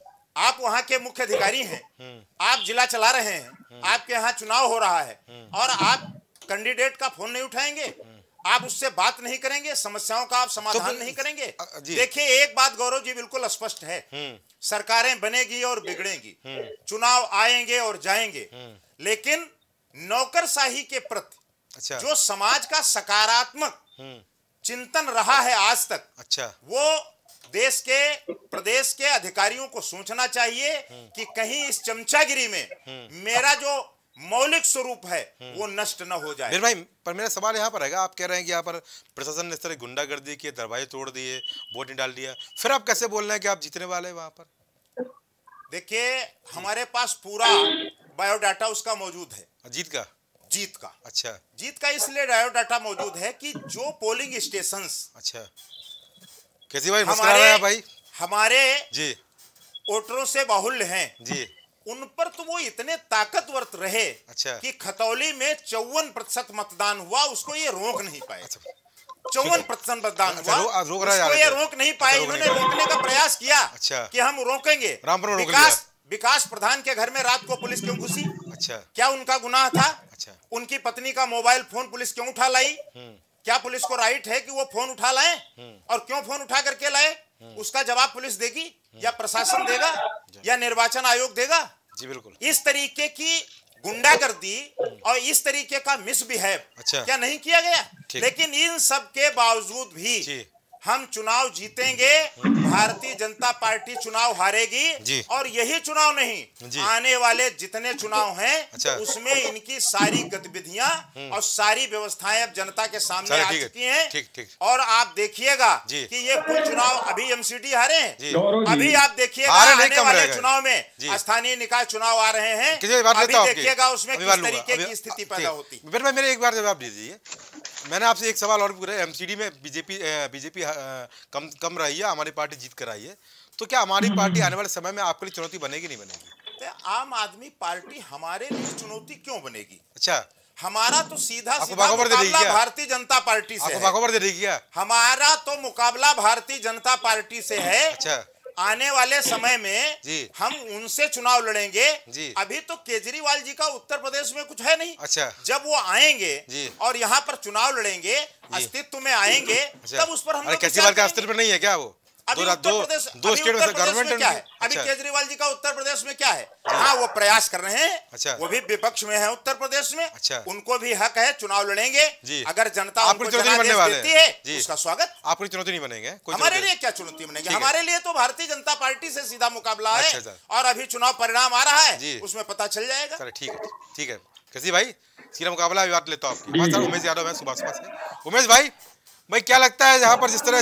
आप वहां के मुख्य अधिकारी हैं, आप जिला चला रहे हैं, आपके यहाँ चुनाव हो रहा है और आप कैंडिडेट का फोन नहीं उठाएंगे, आप उससे बात नहीं करेंगे, समस्याओं का आप समाधान नहीं करेंगे? देखिए एक बात गौरव जी बिल्कुल स्पष्ट है, सरकारें बनेगी और बिगड़ेंगी, चुनाव आएंगे और जाएंगे, लेकिन नौकरशाही के प्रति अच्छा। जो समाज का सकारात्मक चिंतन रहा है आज तक, अच्छा, वो देश के प्रदेश के अधिकारियों को सोचना चाहिए कि कहीं इस चमचागिरी में मेरा जो मौलिक स्वरूप है वो नष्ट न हो जाए। मेरे भाई, पर मेरा सवाल यहाँ पर है, आप कह रहे हैं कि यहाँ पर प्रशासन ने इस तरह गुंडागर्दी की, दरवाजे तोड़ दिए, वोट नहीं डाल दिया, फिर आप कैसे बोल रहे हैं कि आप जीतने वाले हैं वहां पर? देखिए, हमारे पास पूरा बायोडाटा उसका मौजूद है, जीत का जीत का अच्छा, जीत का इसलिए बायोडाटा मौजूद है कि जो पोलिंग स्टेशंस अच्छा, कैसी भाई मुस्कुरा रहे हैं भाई, हमारे जी वोटरों से बाहुल्य हैं जी, उन पर तो वो इतने ताकतवर रहे, अच्छा, कि खतौली में चौवन प्रतिशत मतदान हुआ, उसको ये रोक नहीं पाए। अच्छा, चौवन प्रतिशत मतदान अच्छा, हुआ, रो, रोक रहा उसको ये रोक नहीं पाए। इन्होंने रोकने का प्रयास किया, अच्छा, कि हम रोकेंगे। रामपुर रोक विकास विकास प्रधान के घर में रात को पुलिस क्यों घुसी? अच्छा, क्या उनका गुनाह था? अच्छा, उनकी पत्नी का मोबाइल फोन पुलिस क्यों उठा लाई? क्या पुलिस को राइट है कि वो फोन उठा लाए? और क्यों फोन उठा करके लाए? उसका जवाब पुलिस देगी, या प्रशासन देगा, या निर्वाचन आयोग देगा? जी बिल्कुल। इस तरीके की गुंडागर्दी और इस तरीके का मिसबिहेव अच्छा, क्या नहीं किया गया? लेकिन इन सब के बावजूद भी हम चुनाव जीतेंगे, भारतीय जनता पार्टी चुनाव हारेगी, और यही चुनाव नहीं, आने वाले जितने चुनाव हैं, अच्छा, उसमें इनकी सारी गतिविधियां और सारी व्यवस्थाएं अब जनता के सामने आ चुकी हैं। ठीक ठीक। और आप देखिएगा कि ये कुछ चुनाव अभी एमसीडी हारे हैं, अभी आप देखिएगा आने वाले चुनाव में स्थानीय निकाय चुनाव आ रहे हैं, अभी देखिएगा उसमें किस तरीके की स्थिति पैदा होती है। फिर मेरे एक बार जवाब दीजिए, मैंने आपसे एक सवाल और पूछा, एमसीडी में बीजेपी बीजेपी कम कम रही है, हमारी पार्टी जीत कर आई है, तो क्या हमारी पार्टी आने वाले समय में आपके लिए चुनौती बनेगी नहीं बनेगी? तो आम आदमी पार्टी हमारे लिए चुनौती क्यों बनेगी? अच्छा, हमारा तो सीधा सीधा मुकाबला भारतीय जनता पार्टी से है। हमारा तो मुकाबला भारतीय जनता पार्टी से है। अच्छा, आने वाले समय में जी हम उनसे चुनाव लड़ेंगे जी। अभी तो केजरीवाल जी का उत्तर प्रदेश में कुछ है नहीं। अच्छा, जब वो आएंगे जी। और यहाँ पर चुनाव लड़ेंगे, अस्तित्व में आएंगे, अच्छा। तब उस पर हम केजरीवाल का अस्तित्व नहीं है क्या? वो अभी उत्तर प्रदेश दो स्टेट में गवर्नमेंट क्या है? अभी केजरीवाल जी का उत्तर प्रदेश में क्या है? हाँ, वो प्रयास कर रहे हैं, अच्छा। वो भी विपक्ष में है उत्तर प्रदेश में, अच्छा। उनको भी हक है, चुनाव लड़ेंगे। अगर जनता उनको जनादेश देती है, उसका स्वागत। आपको चुनौती नहीं बनेंगे? हमारे लिए क्या चुनौती बनेगी? हमारे लिए तो भारतीय जनता पार्टी से सीधा मुकाबला है, और अभी चुनाव परिणाम आ रहा है, उसमें पता चल जाएगा। ठीक है, ठीक है, कैसी भाई, सीधा मुकाबला बात लेता हूँ आपकी। उमेश यादव है सुभाष से। उमेश भाई, भाई क्या लगता है, यहाँ पर जिस तरह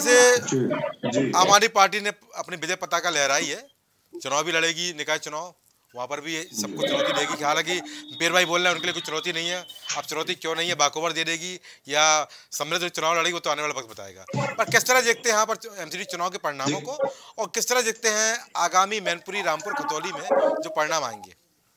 से आम आदमी पार्टी ने अपनी विजय पताका लहराई है, चुनाव भी लड़ेगी, निकाय चुनाव, वहाँ पर भी सबको चुनौती देगी? हालांकि बीर भाई बोल रहे हैं उनके लिए कुछ चुनौती नहीं है। अब चुनौती क्यों नहीं है, बाकोवर दे देगी या समृद्ध चुनाव लड़ेगी, वो तो आने वाला वक्त बताएगा। पर किस तरह देखते हैं यहाँ पर एमसीडी चुनाव के परिणामों को, और किस तरह देखते हैं आगामी मैनपुरी, रामपुर, खतौली में जो परिणाम आएंगे?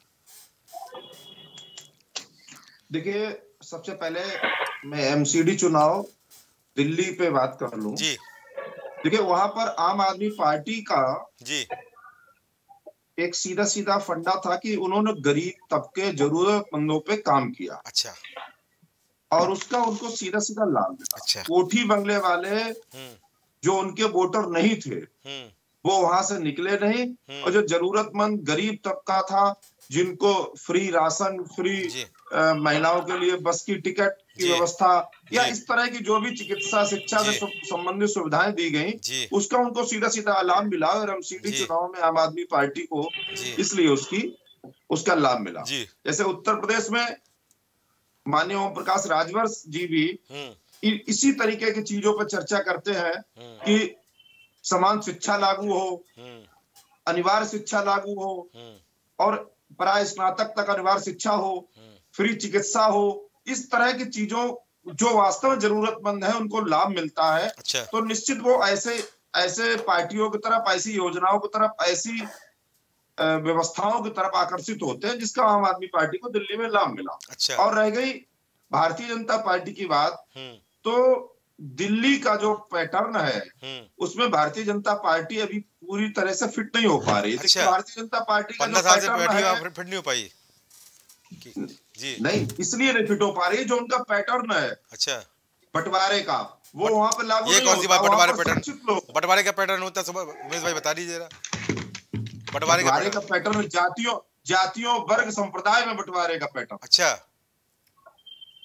देखिए, सबसे पहले मैं एमसीडी चुनाव दिल्ली पे बात कर लूं जी। देखिए, वहां पर आम आदमी पार्टी का जी एक सीधा सीधा फंडा था कि उन्होंने गरीब तबके, जरूरतमंदों पे काम किया। अच्छा, और उसका उनको सीधा सीधा लाभ मिला। अच्छा, कोठी बंगले वाले जो उनके वोटर नहीं थे, वो वहां से निकले नहीं, और जो जरूरतमंद गरीब तबका था, जिनको फ्री राशन, फ्री महिलाओं के लिए बस की टिकट की व्यवस्था, या इस तरह की जो भी चिकित्सा, शिक्षा से संबंधित सुविधाएं दी गई, उसका उनको सीधा सीधा लाभ मिला। और एमसीडी चुनाव में आम आदमी पार्टी को इसलिए उसकी उसका लाभ मिला। जैसे उत्तर प्रदेश में माननीय ओम प्रकाश राजभर जी भी इसी तरीके की चीजों पर चर्चा करते हैं कि समान शिक्षा लागू हो, अनिवार्य शिक्षा लागू हो, और प्राय स्नातक तक अनिवार्य शिक्षा हो, फ्री चिकित्सा हो। इस तरह की चीजों जो वास्तव में जरूरतमंद है उनको लाभ मिलता है। अच्छा। तो निश्चित वो ऐसे ऐसे पार्टियों की तरफ, ऐसी योजनाओं की तरफ, ऐसी व्यवस्थाओं की तरफ आकर्षित होते हैं जिसका आम आदमी पार्टी को दिल्ली में लाभ मिला। अच्छा। और रह गई भारतीय जनता पार्टी की बात, तो दिल्ली का जो पैटर्न है उसमें भारतीय जनता पार्टी अभी पूरी तरह से फिट नहीं हो पा रही। अच्छा। भारतीय जनता पार्टी का जो पैटर्न फिट नहीं हो पाई जी, नहीं इसलिए नहीं फिट हो पा रही, जो उनका पैटर्न है अच्छा बंटवारे का, वो वहां पर लागू ये कौन सी बात? बंटवारे पैटर्न, बंटवारे का पैटर्न होता है, उमेश भाई बता दीजिए जरा। बंटवारे का पैटर्न जातियों जातियों वर्ग संप्रदाय में बंटवारे का पैटर्न। अच्छा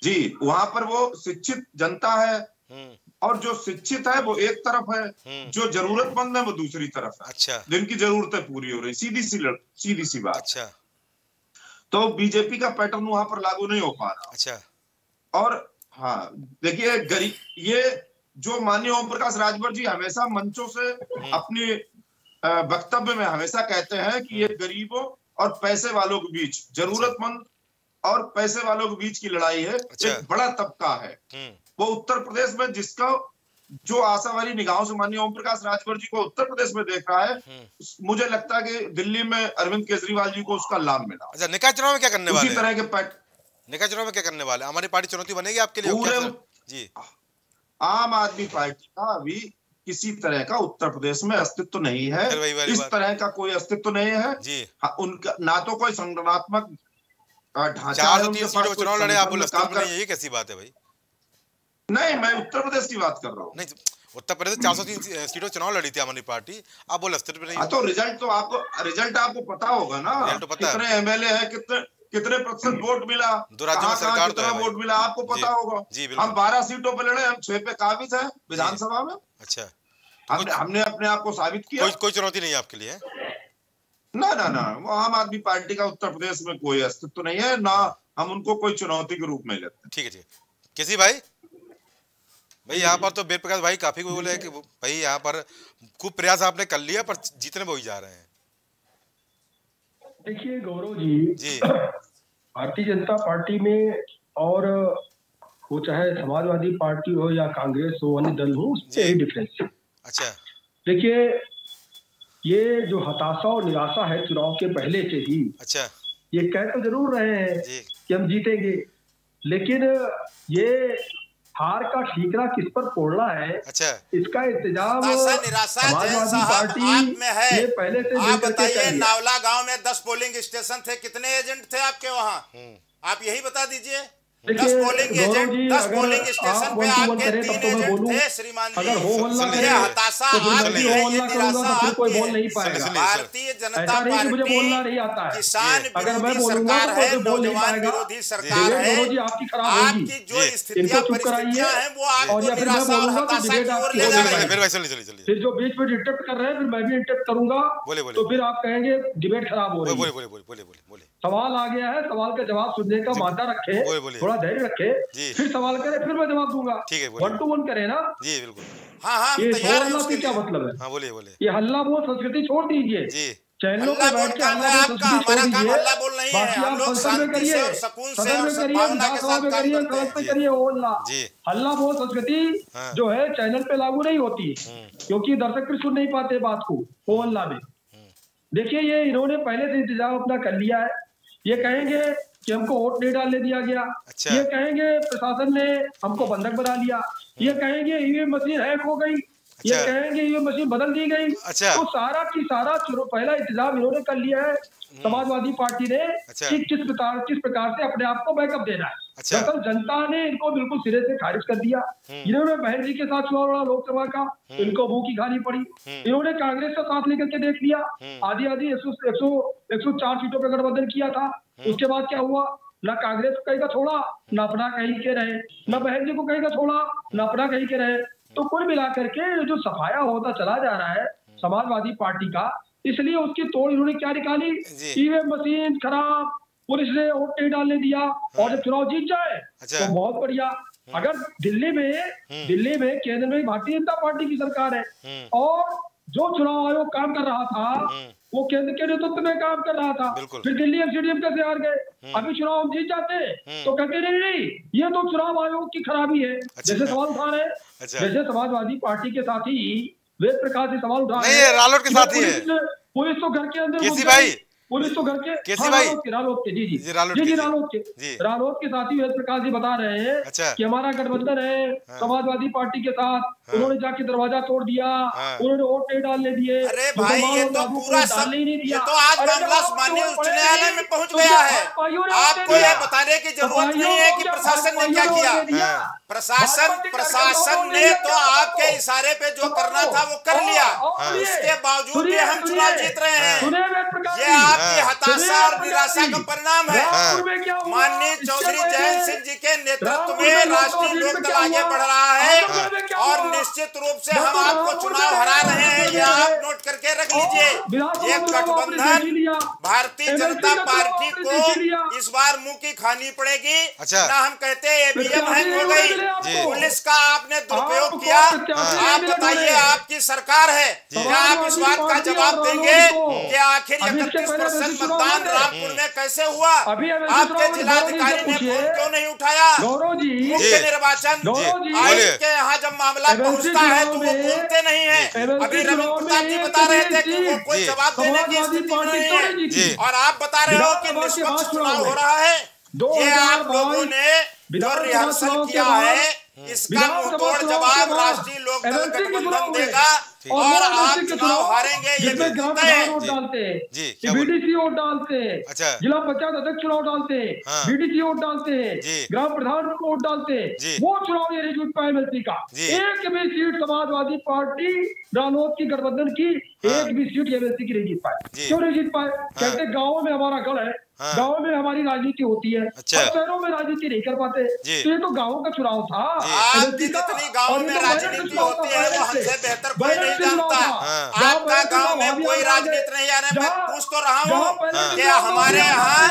जी, वहां पर वो शिक्षित जनता है और जो शिक्षित है वो एक तरफ है, जो जरूरतमंद है वो दूसरी तरफ है। अच्छा। जिनकी जरूरतें पूरी हो रही, सीधी सी सीधी सी बात। अच्छा। तो बीजेपी का पैटर्न वहां पर लागू नहीं हो पा रहा। अच्छा। और हाँ, देखिए गरीब, ये जो माननीय ओम प्रकाश राजभर जी हमेशा मंचों से अपनी वक्तव्य में हमेशा कहते हैं कि ये गरीबों और पैसे वालों के बीच, जरूरतमंद और पैसे वालों के बीच की लड़ाई है। अच्छा। एक बड़ा तबका है वो उत्तर प्रदेश में, जिसका जो आशावादी निगाहों से माननीय ओम प्रकाश राजभर जी को उत्तर प्रदेश में देख रहा है, मुझे लगता है कि दिल्ली में अरविंद केजरीवाल जी को उसका लाभ मिला। अच्छा, निकाय चुनाव में क्या करने वाले हैं? उसी तरह के पैट निकाय चुनाव में क्या करने वाले? हमारी पार्टी चुनौती बनेगी आपके लिए? पूरे जी, आम आदमी पार्टी का अभी किसी तरह का उत्तर प्रदेश में अस्तित्व नहीं है। इस तरह का कोई अस्तित्व नहीं है जी। हाँ, उनका ना तो कोई संगठनात्मक ढांचा चार सौ तीन सीटों चुनाव लड़े, आप बोले अस्तित्व नहीं है, ये कैसी बात है भाई? नहीं, मैं उत्तर प्रदेश की बात कर रहा हूँ। नहीं, उत्तर प्रदेश चार सौ तीन सीटों चुनाव लड़ी थी हमारी पार्टी, आप बोले अस्तित्व नहीं। तो रिजल्ट तो आपको रिजल्ट आपको पता होगा ना, तो पता कितने एमएलए है, कितने कितने प्रतिशत वोट मिला, कहां सरकार कितना वोट मिला, आपको पता होगा। हम बारह सीटों पर लड़े, हम छह पे काबिज है विधानसभा में। अच्छा, हमने हमने अपने आप को साबित किया। कोई कोई चुनौती नहीं है आपके लिए? ना ना ना, वो आम आदमी पार्टी का उत्तर प्रदेश में कोई अस्तित्व नहीं है, ना हम उनको कोई चुनौती के रूप में लेते। ठीक है, ठीक है। किसी भाई भाई यहाँ पर तो वेद प्रकाश भाई काफी कोई बोले कि भाई यहाँ पर खूब प्रयास आपने कर लिया पर जीतने वो ही जा रहे हैं। देखिए गौरव जी, जी भारतीय जनता पार्टी में, और वो चाहे समाजवादी पार्टी हो या कांग्रेस हो, अन्य दल हो, उससे यही डिफरेंस है। अच्छा, देखिए ये जो हताशा और निराशा है चुनाव के पहले से ही, अच्छा, ये कह तो जरूर रहे हैं कि हम जीतेंगे, लेकिन ये हार का ठीकरा किस पर फोड़ना है, अच्छा, इसका इंतजाम निराशा समाजवादी पार्टी में है। ये पहले से आप बताइए, नावला गांव में दस पोलिंग स्टेशन थे, कितने एजेंट थे आपके वहाँ? आप यही बता दीजिए। दस पोलिंग एजेंट, दस पोलिंग स्टेशन पे आपके तीन एजेंट थे श्रीमान जी। ये हताशा आपकी है, ये निराशा आपकी है। भारतीय जनता पार्टी किसान विरोधी सरकार है, नौजवान विरोधी सरकार है। आपकी जो स्थितियां परिस्थितियां हैं वो आपको निराशा और हताशा की ओर ले जा रही है। फिर जो बीच में इंटरप्ट कर रहे हैं, फिर मैं भी इंटरप्ट करूंगा, तो फिर आप कहेंगे डिबेट खराब हो रही है। सवाल आ गया है, सवाल का जवाब सुनने का मादा रखे, थोड़ा धैर्य रखे, फिर सवाल करे, फिर मैं जवाब दूंगा। वन टू वन करे ना जी, बिल्कुल। हाँ हाँ, ये छोड़ना से क्या मतलब है? हाँ, बोलिए बोलिए। ये हल्ला बोल संस्कृति छोड़ दीजिए जी। चैनलों पे बैठ के हल्ला बोल संस्कृति छोड़ दीजिए, बाकी आप संसद में करिए, सदन में करिए, विधानसभा में करिए, सड़क पे करिए, वो हल्ला हल्ला बोल संस्कृति जो है चैनल पे लागू नहीं होती, क्योंकि दर्शक फिर सुन नहीं पाते बात को वो हल्ला में। देखिए ये इन्होंने पहले से इंतजाम अपना कर लिया है। ये कहेंगे कि हमको वोट नहीं डालने दिया गया, अच्छा। ये कहेंगे प्रशासन ने हमको बंधक बना लिया, ये कहेंगे ईवीएम मशीन हैक हो गई, अच्छा। ये कहेंगे ईवीएम मशीन बदल दी गई, अच्छा। तो सारा की सारा पहला इंतजाम इन्होंने कर लिया है समाजवादी पार्टी ने, अच्छा। कि किस प्रकार किस प्रकार से अपने आप को बैकअप देना है। अच्छा। दरअसल जनता ने इनको बिल्कुल सिरे से खारिज कर दिया। इन्होंने बहन जी के साथ चुनाव लड़ा लोकसभा का, इनको मुंह की खानी पड़ी। इन्होंने कांग्रेस का साथ लेकर के देख लिया, आधी आधी एक सौ एक सौ चार सीटों पर गठबंधन किया था। उसके बाद क्या हुआ, ना कांग्रेस को कहीं का छोड़ा, ना अपना कहीं के रहे, ना बहन जी को कहीं का छोड़ा, ना अपना कहीं के रहे। तो कुल मिलाकर के जो सफाया होता चला जा रहा है समाजवादी पार्टी का, इसलिए उसकी तोड़ इन्होंने क्या निकाली, ईवीएम मशीन खराब, पुलिस ने वोट नहीं डालने दिया, और जब चुनाव जीत जाए तो बहुत बढ़िया। अगर दिल्ली में दिल्ली में केंद्र में भारतीय जनता पार्टी की सरकार है, और जो चुनाव आयोग काम कर रहा था वो केंद्र के नेतृत्व में काम कर रहा था, फिर दिल्ली एमसीडीएम कैसे हार गए? अभी चुनाव हम जीत जाते तो कहते नहीं नहीं ये तो चुनाव आयोग की खराबी है। जैसे सवाल उठा रहे, जैसे समाजवादी पार्टी के साथी वेद प्रकाश से सवाल उठा रहे, रालोट के साथी है, पुलिस तो घर के अंदर भाई, पुलिस तो घर के कैसे भाई? रालोट के जी जी जी जी रालोट के रालोट के साथी वेद प्रकाश जी बता रहे हैं अच्छा। कि हमारा गठबंधन है हाँ। समाजवादी पार्टी के साथ, हाँ। उन्होंने जाके दरवाजा तोड़ दिया, हाँ। उन्होंने वोट नहीं डालने दिए। अरे भाई ये तो पूरा सब, ये तो आज मामला माननीय उच्च न्यायालय में पहुंच गया है। आपको ये बताने की जरूरत नहीं है कि प्रशासन ने क्या किया, प्रशासन प्रशासन ने तो आपके इशारे पे जो करना था वो कर लिया, उसके बावजूद भी हम चुनाव जीत रहे हैं। ये आपकी हताशा और निराशा का परिणाम है। माननीय चौधरी जयंत सिंह जी के नेतृत्व में राष्ट्रीय लोकदल आगे बढ़ रहा है और निश्चित रूप से हम आपको चुनाव हरा रहे हैं, ये आप नोट करके रख लीजिए। ये गठबंधन भारतीय जनता पार्टी को इस बार मुंह की खानी पड़ेगी। अच्छा। ना हम कहते एबीएम हैंग हो गई, पुलिस का आपने दुरुपयोग किया। आप बताइए, आपकी सरकार है, क्या आप इस बात का जवाब देंगे कि आखिर इकतीस परसेंट मतदान रामपुर में कैसे हुआ? आपके जिलाधिकारी ने फोन क्यों नहीं उठाया? मुख्य निर्वाचन आयुक्त के यहाँ जब मामला पहुँचता है तो वो बोलते नहीं है। अभी रविंद्र प्रताप जी बता रहे थे कि वो कोई जवाब देने की स्थिति में नहीं है, और आप बता रहे हो कि निष्पक्ष चुनाव हो रहा है। ये आप लोगों ने जो रिहर्सल किया है, इसका मुंहतोड़ जवाब राष्ट्रीय लोकदल गठबंधन देगा और आप चुनाव हारेंगे, ये भी तय है। वोट डालते हैं, जी, क्या बोल- बीडीसी वोट डालते हैं, अच्छा। जिला पंचायत अध्यक्ष चुनाव डालते हैं, हाँ। बीडीसी वोट डालते हैं, जी। ग्राम प्रधान को वोट डालते जी। हैं, वो चुनाव ये नहीं जीत पाए एमएलसी का। जी। एक भी सीट समाजवादी पार्टी रालोद की गठबंधन की हाँ। एक भी सीट एमएलसी की नहीं जीत पाए। जी। क्यों नहीं जीत पाए? कहते गाँव में हमारा गढ़ है, हाँ। गाँव में हमारी राजनीति होती है, अच्छा। और शहरों में राजनीति नहीं कर पाते। जी। तो ये तो गाँव का चुनाव था। आपकी जितनी गांव में राजनीति होती है वो हमसे बेहतर कोई नहीं जानता। आपका गांव में कोई राजनीति नहीं आ रहा है। मैं पूछ तो रहा हूँ कि हमारे यहाँ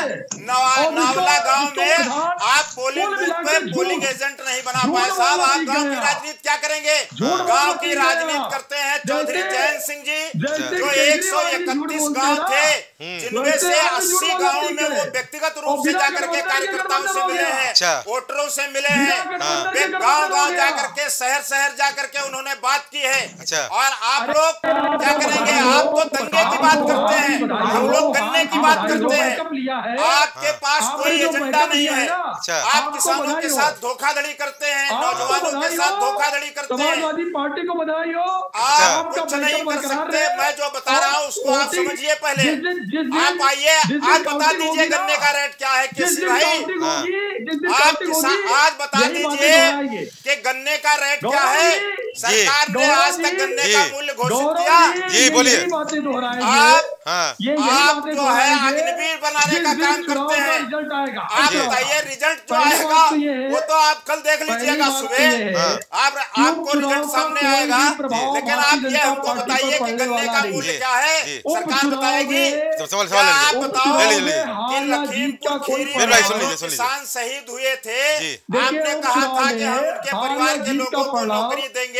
नावला गांव में आप पोलिंग बूथ पे पोलिंग एजेंट नहीं बना पाए। साहब, आप गांव की राजनीति क्या करेंगे? गांव की राजनीति करते हैं चौधरी जयंत सिंह जी, जो एक सौ इकतीस गाँव थे, जिनमें से अस्सी गाँव में वो व्यक्तिगत रूप से जाकर के कार्यकर्ताओं से मिले हैं, वोटरों से मिले हैं, वे गांव गांव जाकर के शहर शहर जाकर के उन्होंने बात की है। और आप लोग क्या करेंगे? आप तो दंगे की बात करते हैं, हम लोग गन्ने की बात करते हैं। आपके पास कोई एजेंडा नहीं है। आप किसानों के साथ धोखाधड़ी करते हैं, नौजवानों के साथ धोखाधड़ी करते हैं। समाजवादी पार्टी को बधाई हो। आप कुछ नहीं कर सकते। मैं जो बता रहा हूँ उसको आप समझिए पहले। आप आइए, आप बता दीजिए गन्ने का रेट क्या है केसी भाई। आप किसान आज बता दीजिए कि गन्ने का रेट क्या है। सरकार ने आज तक गन्ने का मूल्य घोषित किया। जी बोलिए। आप आप जो है अग्निवीर बनाने का काम करते हैं। आप बताइए रिजल्ट जो आएगा वो तो आप कल देख लीजिएगा सुबह। आप आपको रिजल्ट सामने आएगा, लेकिन आप ये हमको बताइए कि गन्ने का मूल्य क्या है। सरकार बताएगी। आप बताओ कि लखीमपुर खीरी में किसान शहीद हुए थे, आपने कहा था कि हम उनके परिवार के लोगों को नौकरी देंगे।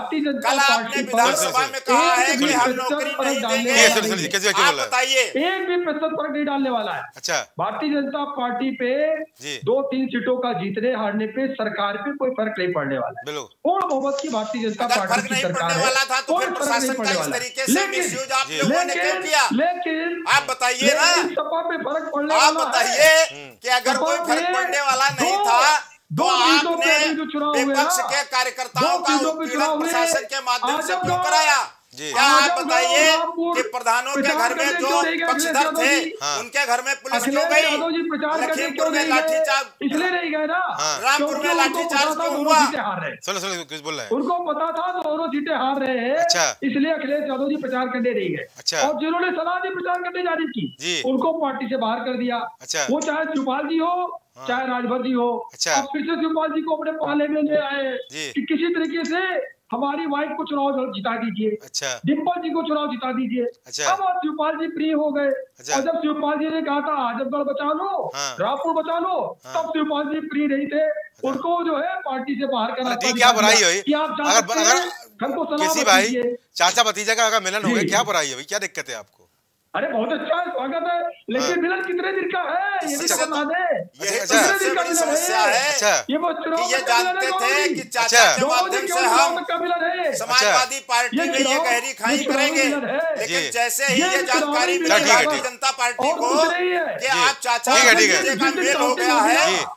कल आपने विधानसभा में कहा है कि हम नौकरी नहीं देंगे। आप बताइए। एक भी प्रतिशत फर्क नहीं डालने वाला है। अच्छा। भारतीय जनता पार्टी पे दो तीन सीटों का जीतने हारने पे सरकार पे कोई फर्क नहीं पड़ने वाला है। पूर्ण बहुमत की भारतीय जनता पार्टी की सरकार है। वाला था तो फिर प्रशासन का इस तरीके से मिसयूज आप लोगों ने क्यों किया? लेकिन आप बताइए ना, सपा पे फर्क पड़ने आप वाला बताइए कि अगर कोई फर्क पड़ने वाला नहीं था तो आपने विपक्ष के कार्यकर्ताओं का उत्पीड़न प्रशासन के माध्यम से क्यों कराया? क्या आप बताइए कि प्रधानों के घर में जो पक्षधर थे उनके घर में पुलिस क्यों गई? लखीमपुर में लाठीचार्ज इसलिए नहीं गए ना, रामपुर में लाठीचार्ज क्यों हुआ? सुनो सुनो कुछ बोल रहे हैं। उनको पता था दोनों सीटें हार रहे हैं। अच्छा। इसलिए अखिलेश यादव जी प्रचार करने नहीं गए। अच्छा। और जिन्होंने सलाह दी प्रचार करने जाने की, उनको पार्टी से बाहर कर दिया। अच्छा। वो चाहे शिवपाल जी हो चाहे राजभर जी हो। अच्छा। अब फिर से शिवपाल जी को अपने पाले में ले आए कि किसी तरीके से हमारी वाइफ को चुनाव जिता दीजिए। अच्छा। डिम्पल जी को चुनाव जिता दीजिए। अच्छा। अब शिवपाल जी फ्री हो गए। अच्छा। और जब शिवपाल जी ने कहा था आजमगढ़ बचा लो, हाँ। रामपुर बचा लो, तब शिवपाल जी फ्री नहीं थे। उनको जो है पार्टी से बाहर करना। क्या बुराई हुई? अगर अगर किसी भाई चाचा भतीजा का अगर मिलन हो गया, क्या बुराई है? क्या दिक्कत है आपको? अरे बहुत अच्छा है, स्वागत है, लेकिन मिलन कितने दिन का है ये भी तो बता दे। सबसे बड़ी समस्या है ये वो चुनाव ये जानते थे कि चाचा के माध्यम से हम समाजवादी पार्टी में ये गहरी खाई करेंगे, लेकिन जैसे ही ये जानकारी मिली भारतीय जनता पार्टी को कि आप चाचा का मेल हो गया है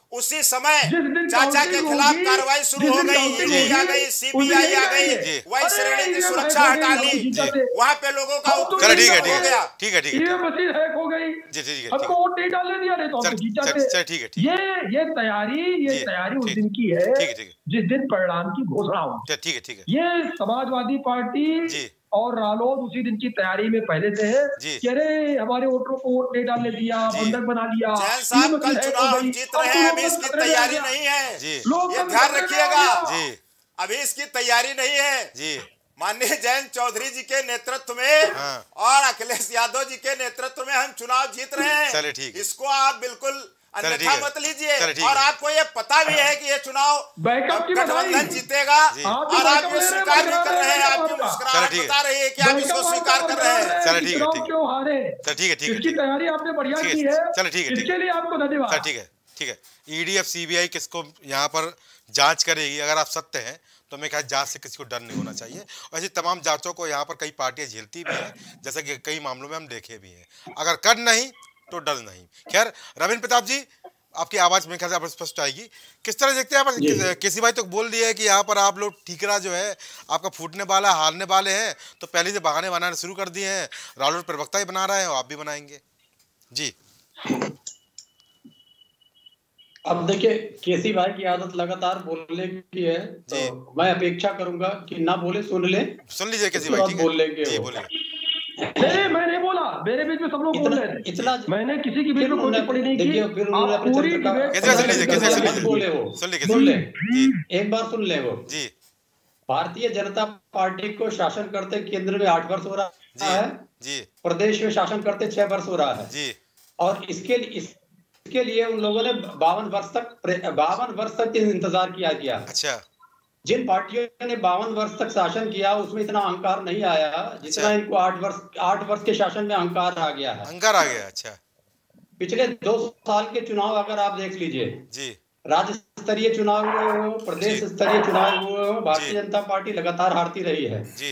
उसी समय चाचा के खिलाफ कार्रवाई शुरू हो गई, ईडी आ गई, सीबीआई आ गई, वही श्रेणी की सुरक्षा हटा ली, वहां पे लोगों का चलो ठीक है, ठीक है, ठीक है, ठीक है, ये मशीन हैक हो गई, जी जी जी, हमको वोट नहीं डालने दिया, नहीं तो हम जीत जाते। ठीक है, ठीक ये ये तैयारी ये तैयारी उस दिन की है जिस दिन परिणाम की घोषणा हुई। ठीक है, ठीक है, ये समाजवादी पार्टी और रालोद उसी दिन की तैयारी में पहले से है कि अरे हमारे वोटरों को वोट नहीं डालने दिया, बंधक बना लिया। जैन साहब कल चुनाव हम जीत रहे हैं, अभी इसकी तैयारी नहीं है, ये ध्यान रखिएगा, अभी इसकी तैयारी नहीं है जी। माननीय जयंत चौधरी जी के नेतृत्व में और अखिलेश यादव जी के नेतृत्व में हम चुनाव जीत रहे हैं। चले ठीक है, इसको आप बिल्कुल अन्यथा मत लीजिए, और आपको ये पता भी है कि ये चुनाव गठबंधन जीतेगा, और आप ये स्वीकार भी कर रहे हैं, आपकी मुस्कुराहट बता रही है कि आप इसको स्वीकार कर रहे हैं। चलो ठीक है, क्यों हारे, ठीक है, ठीक है, इसकी तैयारी आपने बढ़िया की है, चलो ठीक है, इसके लिए आपको धन्यवाद। ठीक है, ठीक है। ईडी और सीबीआई किसको यहाँ पर जांच करेगी, अगर आप सत्य हैं तो मैं कहा जांच से किसी को डर नहीं होना चाहिए, और ऐसी तमाम जांचों को यहाँ पर कई पार्टियां झेलती भी हैं, जैसा कि कई मामलों में हम देखे भी हैं। अगर कर नहीं तो डर नहीं। खैर रविंद्र प्रताप जी, आपकी आवाज मेरे ख्याल से आप स्पष्ट आएगी, किस तरह देखते हैं यहाँ पर? किसी भाई तो बोल दिया है कि यहाँ पर आप लोग ठीकरा जो है आपका फूटने वाला, हारने वाले हैं, तो पहले से बहाने बनाने शुरू कर दिए हैं, रालोद प्रवक्ता ही बना रहे हैं और आप भी बनाएंगे जी। अब देखिए, केसी भाई की आदत लगातार बोलने की है, तो मैं अपेक्षा करूंगा कि ना बोले, सुन ले, सुन लीजिए केसी भाई, बोल लेंगे। जी बोलिए। नहीं, मैं नहीं बोला, मेरे बीच में सब लोग बोल रहे थे, इतना मैंने किसी की बीच में कोई टिप्पणी नहीं की। फिर उन्होंने अपने पूरी कैसे सुन लीजिए, कैसे सुन लीजिए, बोले वो, सुन लीजिए, सुन ले एक बार, सुन ले वो जी। भारतीय जनता पार्टी को शासन करते केंद्र में आठ वर्ष हो रहा है जी, प्रदेश में शासन करते छह वर्ष हो रहा है जी, और इसके इसके लिए उन लोगों ने बावन वर्ष तक बावन वर्ष तक इंतजार किया गया। अच्छा। जिन पार्टियों ने बावन वर्ष तक शासन किया उसमें इतना अहंकार नहीं आया जितना इनको आठ वर्ष आठ वर्ष के शासन में अहंकार आ गया है। अहंकार आ गया, अच्छा। पिछले दो साल के चुनाव अगर आप देख लीजिए जी, राज्य स्तरीय चुनाव हुए हो, प्रदेश स्तरीय चुनाव हुए हो, भारतीय जनता पार्टी लगातार हारती रही है जी।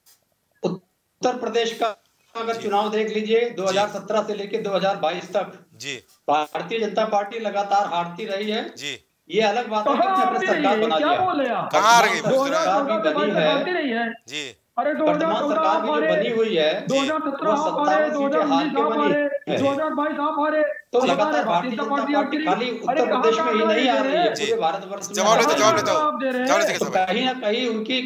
उत्तर प्रदेश का अगर चुनाव देख लीजिए दो हज़ार सत्रह से लेकर दो हज़ार बाईस तक जी, भारतीय जनता पार्टी लगातार हारती रही है जी। ये अलग बात है कि अपने सरकार बना दिया, कहाँ आ रही सरकार भी बनी है जी। अरे वर्तमान सरकार भी जो बनी हुई है दो हज़ार सत्रह आप हारे, दो हज़ार उन्नीस आप हारे, दो हज़ार बाईस आप हारे, तो लगातार भारतीय जनता पार्टी खाली उत्तर प्रदेश में ही नहीं आ रही है, पूरे भारतवर्ष में जवाब लेते जवाब लेते हो जवाब लेते कहीं ना कहीं उनकी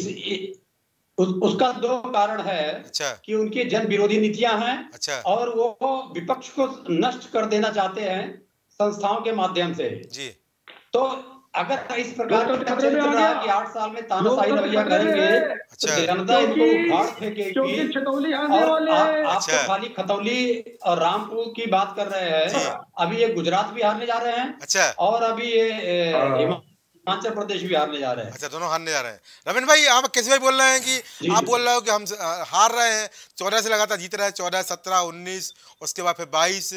उस, उसका दो कारण है अच्छा। कि उनकी जन विरोधी नीतियां हैं अच्छा। और वो विपक्ष को नष्ट कर देना चाहते हैं संस्थाओं के माध्यम से जी। तो अगर इस प्रकार का चल रहा है कि आठ साल में तानाशाही रवैया करेंगे तो जनता इनको उखाड़ फेंकेगी, और आप खाली खतौली और रामपुर की बात कर रहे हैं, अभी ये गुजरात भी हारने जा रहे हैं अच्छा। और अभी ये हिमाचल प्रदेश भी हारने जा रहे हैं। अच्छा, दोनों हारने जा रहे हैं। रविंद्र भाई, आप कैसे भाई बोल रहे हैं कि आप बोल रहे हो कि हम हार रहे हैं, चौदह से लगातार जीत रहे हैं, चौदह सत्रह उन्नीस उसके बाद फिर बाईस।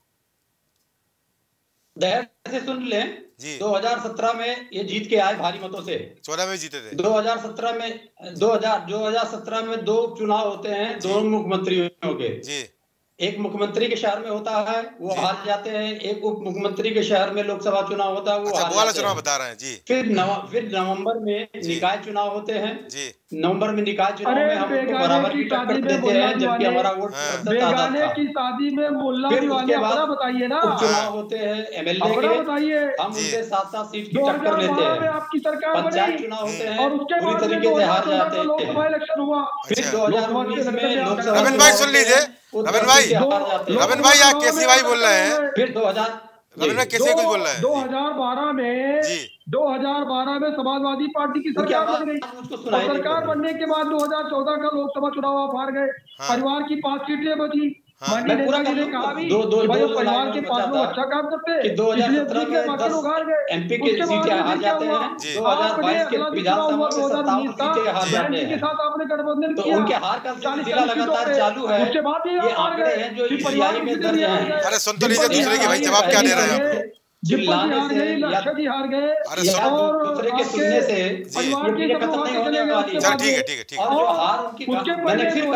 धैर्य से सुन ले जी, दो हज़ार सत्रह में ये जीत के आए भारी मतों से, चौदह में जीते थे। दो हज़ार सत्रह में दो हज़ार सत्रह में दो चुनाव होते हैं दोनों मुख्यमंत्रियों के जी। एक मुख्यमंत्री के शहर में होता है वो हार जाते हैं, एक उप मुख्यमंत्री के शहर में लोकसभा चुनाव होता है वो अच्छा, हार जाते हैं। चुनाव बता रहे हैं जी। फिर नव, फिर नवंबर में निकाय चुनाव होते हैं जी। नवंबर में निकाय चुनाव में हम उनको बराबर की टक्कर देते हैं जबकि हमारा वोट बेगाने की शादी में मुल्ला दिवाली वाला बताइए ना, उपचुनाव होते हैं एमएलए के, हम उनसे सात सात सीट की टक्कर लेते हैं। आपकी सरकार पंचायत चुनाव होते हैं पूरी तरीके से हार जाते हैं। फिर दो हजार उन्नीस में लोकसभा रविंद्र भाई सुन लीजिए, रविंद्र भाई रविंद्र भाई आप केसी भाई बोल रहे हैं, फिर दो हजार रविंद्र भाई कैसे कुछ बोल रहे हैं दो हज़ार बारह में जी। दो हज़ार बारह में समाजवादी पार्टी की सरकार बन गई, सरकार बनने के बाद दो हज़ार चौदह का लोकसभा चुनाव आप हार गए, परिवार की पांच सीटें बची। माननीय नेताजी ने कहा भी परिवार के पांच लोग अच्छा काम करते हैं, दो हज़ार सत्रह में बाकी लोग हार गए, एमपी के सीटें हार जाते हैं, दो हज़ार बाईस के विधानसभा में सत्तावन सीटें हार जाते हैं, के साथ आपने गठबंधन किया, तो उनके हार का सिलसिला लगातार चालू है। उसके बाद ये आंकड़े हैं जो सीआई में दर्ज हैं। अरे सुन तो लीजिए दूसरे के भाई जवाब क्या दे रहे हैं आप चिल्लाने से या हार गए और दूसरे के सुनने से ये खत्म नहीं होने वाली। चल ठीक है ठीक है ठीक है। और जो हार उनकी मैंने फिर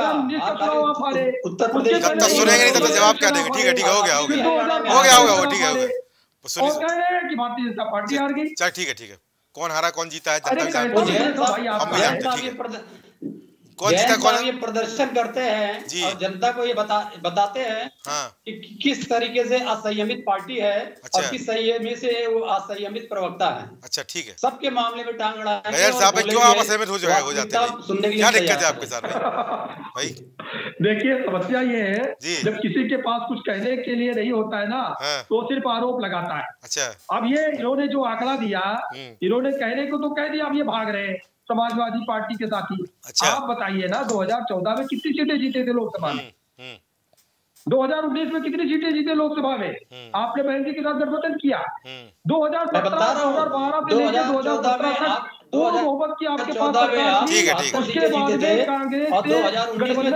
कहा उत्तर प्रदेश तब तक सुनेंगे नहीं तब तक जवाब क्या देंगे। ठीक है ठीक है हो गया हो गया हो गया हो गया ठीक है और कह रहे हैं कि भारतीय जनता पार्टी हार गई। चल ठीक है ठीक है, कौन हारा कौन जीता है जनता हम भी जानते हैं। कौन जीता कौन ये प्रदर्शन करते हैं और जनता को ये बता बताते हैं हाँ। कि किस तरीके से असंयमित पार्टी है अच्छा। और किस संयमी से वो असंयमित प्रवक्ता है। अच्छा ठीक है, सबके मामले में टांग अड़ाएंगे। क्यों आप असहमत हो जाए हो जाते हैं, सुनने के लिए क्या दिक्कत है आपके साथ भाई? देखिए समस्या ये है जब किसी के पास कुछ कहने के लिए नहीं होता है ना हाँ। तो सिर्फ आरोप लगाता है। अच्छा अब ये इन्होंने जो आंकड़ा दिया, इन्होंने कहने को तो कह दिया, अब ये भाग रहे हैं समाजवादी पार्टी के साथी। अच्छा। आप बताइए ना दो हज़ार चौदह में कितनी सीटें जीते थे लोकसभा में, दो हज़ार उन्नीस में कितनी सीटें जीते लोकसभा में? आपने बहन के साथ गठबंधन किया। दो हज़ार सत्रह दो हज़ार बारह से लेकर दो हज़ार सत्रह तक पूर्ण बहुमत की आपके पास सरकार थी। उसके बाद में कांग्रेस से गठबंधन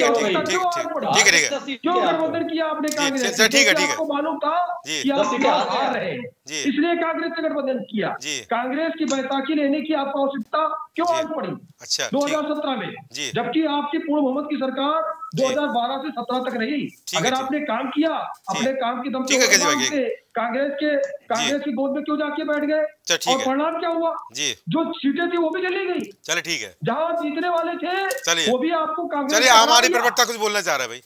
क्यों गठबंधन किया आपने कांग्रेस से? आपको मालूम था कि आप चुनाव हार रहे हैं, इसलिए कांग्रेस से गठबंधन किया। कांग्रेस की बैसाखी लेने की आपको आवश्यकता क्यों आन पड़ी दो हज़ार सत्रह में, जबकि आपकी पूर्ण बहुमत की सरकार दो हज़ार बारह से सत्रह तक रही? अगर आपने काम किया अपने काम की दम से कांग्रेस के कांग्रेस की गोद में क्यों जाके बैठ गए? और परिणाम क्या हुआ? जो सीटें थी वो भी चली गई। चले ठीक है, जहां जीतने वाले थे वो भी आपको कांग्रेस। चलिए आम आदमी प्रवक्ता कुछ बोलना चाह रहा है भाई,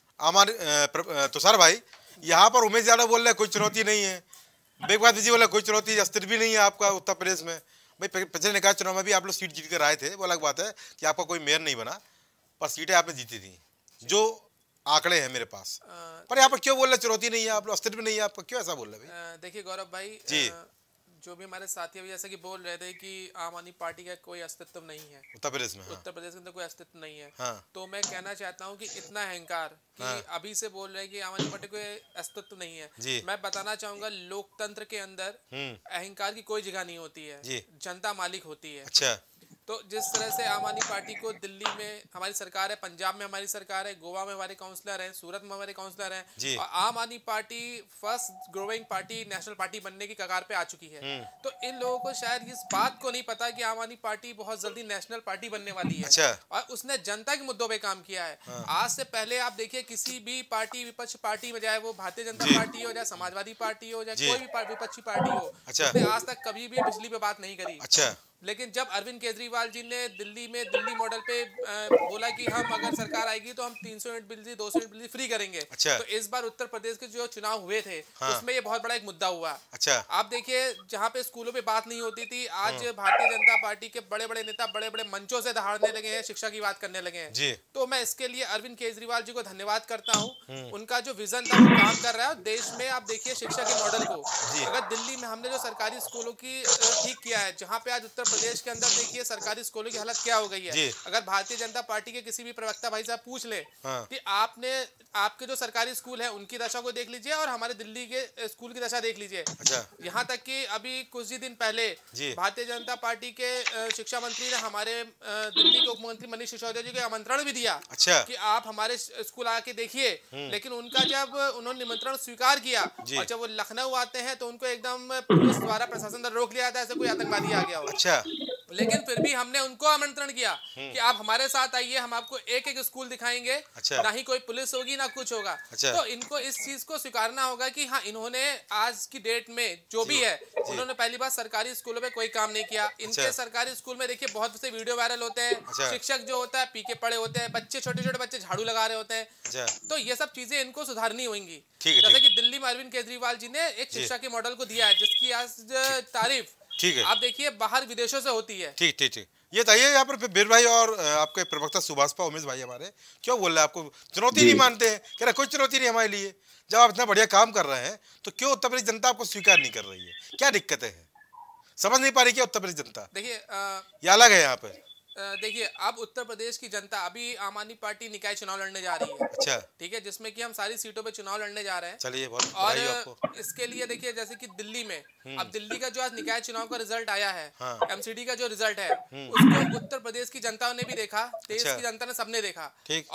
हमारे तुषार भाई। यहाँ पर उमेश यादव बोल रहे कोई चुनौती नहीं है, बेगवादी जी बोला कोई चुनौती अस्तित्व भी नहीं है आपका उत्तर प्रदेश में। भाई पिछले निकाय चुनाव में भी आप लोग सीट जीत कर आए थे, वो अलग बात है कि आपका कोई मेयर नहीं बना, पर सीटें आपने जीती थी जो आंकड़े हैं मेरे पास। पर यहाँ पर क्यों बोल रहे चुनौती नहीं है, आप लोग अस्तित्व नहीं है आपका, क्यों ऐसा बोल रहे भाई? देखिए गौरव भाई जी, जो भी हमारे साथी अभी जैसा कि बोल रहे थे कि आम आदमी पार्टी का कोई अस्तित्व नहीं है उत्तर प्रदेश में, हाँ। उत्तर प्रदेश के अंदर कोई अस्तित्व नहीं है, हाँ। तो मैं कहना चाहता हूं कि इतना अहंकार कि हाँ। अभी से बोल रहे हैं कि आम आदमी पार्टी कोई अस्तित्व नहीं है। मैं बताना चाहूंगा लोकतंत्र के अंदर अहंकार की कोई जगह नहीं होती है, जनता मालिक होती है। अच्छा। तो जिस तरह से आम आदमी पार्टी को दिल्ली में हमारी सरकार है, पंजाब में हमारी सरकार है, गोवा में हमारे काउंसलर हैं, सूरत में हमारे काउंसलर हैं, और Aam Aadmi party fast growing party national party बनने की कगार पे आ चुकी है। तो इन लोगों को शायद इस बात को नहीं पता कि आम आदमी पार्टी बहुत जल्दी नेशनल पार्टी बनने वाली है। अच्छा। और उसने जनता के मुद्दों पे काम किया है। हाँ। आज से पहले आप देखिए किसी भी पार्टी विपक्ष पार्टी में, चाहे वो भारतीय जनता पार्टी हो, चाहे समाजवादी पार्टी हो, चाहे कोई भी विपक्षी पार्टी हो, उसने आज तक कभी भी बिजली पे बात नहीं करी। अच्छा। लेकिन जब अरविंद केजरीवाल जी ने दिल्ली में दिल्ली मॉडल पे बोला कि हम अगर सरकार आएगी तो हम तीन सौ यूनिट बिजली दो सौ यूनिट बिजली फ्री करेंगे। अच्छा। तो इस बार उत्तर प्रदेश के जो चुनाव हुए थे हाँ। उसमें ये बहुत बड़ा एक मुद्दा हुआ। अच्छा। आप देखिए जहाँ पे स्कूलों पे बात नहीं होती थी, आज हाँ। भारतीय जनता पार्टी के बड़े बड़े नेता बड़े बड़े मंचों से दहाड़ने लगे हैं, शिक्षा की बात करने लगे हैं। तो मैं इसके लिए अरविंद केजरीवाल जी को धन्यवाद करता हूँ। उनका जो विजन था वो काम कर रहा है। देश में आप देखिए शिक्षा के मॉडल को, अगर दिल्ली में हमने जो सरकारी स्कूलों की ठीक किया है, जहाँ पे आज उत्तर प्रदेश के अंदर देखिए सरकारी स्कूलों की हालत क्या हो गई है। अगर भारतीय जनता पार्टी के किसी भी प्रवक्ता भाई साहब पूछ ले हाँ। कि आपने आपके जो सरकारी स्कूल है उनकी दशा को देख लीजिए और हमारे दिल्ली के स्कूल की दशा देख लीजिए। अच्छा। यहाँ तक कि अभी कुछ ही दिन पहले भारतीय जनता पार्टी के शिक्षा मंत्री ने हमारे दिल्ली के उप मुख्यमंत्री मनीष सिसोदिया जी को आमंत्रण भी दिया। अच्छा। कि आप हमारे स्कूल आके देखिए, लेकिन उनका जब उन्होंने निमंत्रण स्वीकार किया और जब वो लखनऊ आते हैं तो उनको एकदम पुलिस द्वारा प्रशासन द्वारा रोक लिया था, ऐसे कोई आतंकवादी आ गया हो। अच्छा। लेकिन फिर भी हमने उनको आमंत्रण किया कि आप हमारे साथ आइए, हम आपको एक एक स्कूल दिखाएंगे। अच्छा। ना ही कोई पुलिस होगी ना कुछ होगा। अच्छा। तो इनको इस चीज को स्वीकारना होगा कि हाँ, इन्होंने आज की डेट में जो भी है उन्होंने पहली बार सरकारी स्कूलों में कोई काम नहीं किया। इनके अच्छा। सरकारी स्कूल में देखिए बहुत से वीडियो वायरल होते हैं। अच्छा। शिक्षक जो होता है पी के पड़े होते हैं, बच्चे छोटे छोटे बच्चे झाड़ू लगा रहे होते हैं। अच्छा। तो ये सब चीजें इनको सुधारनी होंगी। जैसे कि दिल्ली में अरविंद केजरीवाल जी ने एक शिक्षा के मॉडल को दिया है जिसकी आज तारीफ ठीक है आप देखिए बाहर विदेशों से होती है। ठीक ठीक ठीक ये बताइए यहाँ पर बीर भाई और आपके प्रवक्ता सुभाषपा उमेश भाई हमारे क्यों बोल रहे हैं आपको चुनौती नहीं मानते हैं? कह रहे कोई चुनौती नहीं हमारे लिए, जब आप इतना बढ़िया काम कर रहे हैं तो क्यों उत्तर प्रदेश जनता आपको स्वीकार नहीं कर रही है? क्या दिक्कत है, समझ नहीं पा रही क्या उत्तर प्रदेश जनता? देखिए ये अलग है यहाँ पर। देखिए अब उत्तर प्रदेश की जनता, अभी आम आदमी पार्टी निकाय चुनाव लड़ने जा रही है। अच्छा। ठीक है, जिसमें कि हम सारी सीटों पे चुनाव लड़ने जा रहे हैं। चलिए बहुत और आपको। इसके लिए देखिए जैसे कि दिल्ली में अब दिल्ली का जो आज निकाय चुनाव का रिजल्ट आया है, हाँ। एमसीडी का जो रिजल्ट है उसको उत्तर प्रदेश की जनता ने भी देखा, देश की जनता ने सबने देखा। और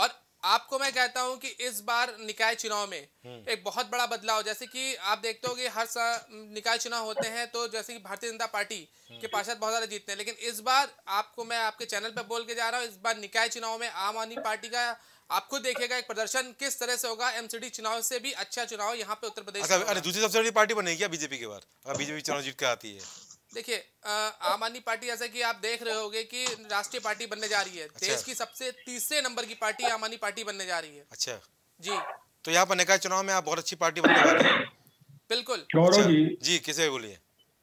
आपको मैं कहता हूं कि इस बार निकाय चुनाव में एक बहुत बड़ा बदलाव, जैसे कि आप देखते हो कि हर निकाय चुनाव होते हैं तो जैसे कि भारतीय जनता पार्टी के पार्षद बहुत ज्यादा जीतते हैं, लेकिन इस बार आपको मैं आपके चैनल पे बोल के जा रहा हूं, इस बार निकाय चुनाव में आम आदमी पार्टी का आप खुद देखिएगा एक प्रदर्शन किस तरह से होगा। एमसीडी चुनाव से भी अच्छा चुनाव यहाँ पे उत्तर प्रदेश। अरे दूसरी सबसे बड़ी पार्टी बनेगी क्या बीजेपी के बाद, अगर बीजेपी चुनाव जीत के आती है? देखिए आम आदमी पार्टी जैसा कि आप देख रहे होंगे कि राष्ट्रीय पार्टी बनने जा रही है। अच्छा। देश की सबसे तीसरे नंबर की पार्टी आम आदमी पार्टी बनने जा रही है। अच्छा जी, तो यहाँ पर निकाय चुनाव में आप बहुत अच्छी पार्टी बनने वाली है। बिल्कुल गौरव जी। जी कैसे बोलिए।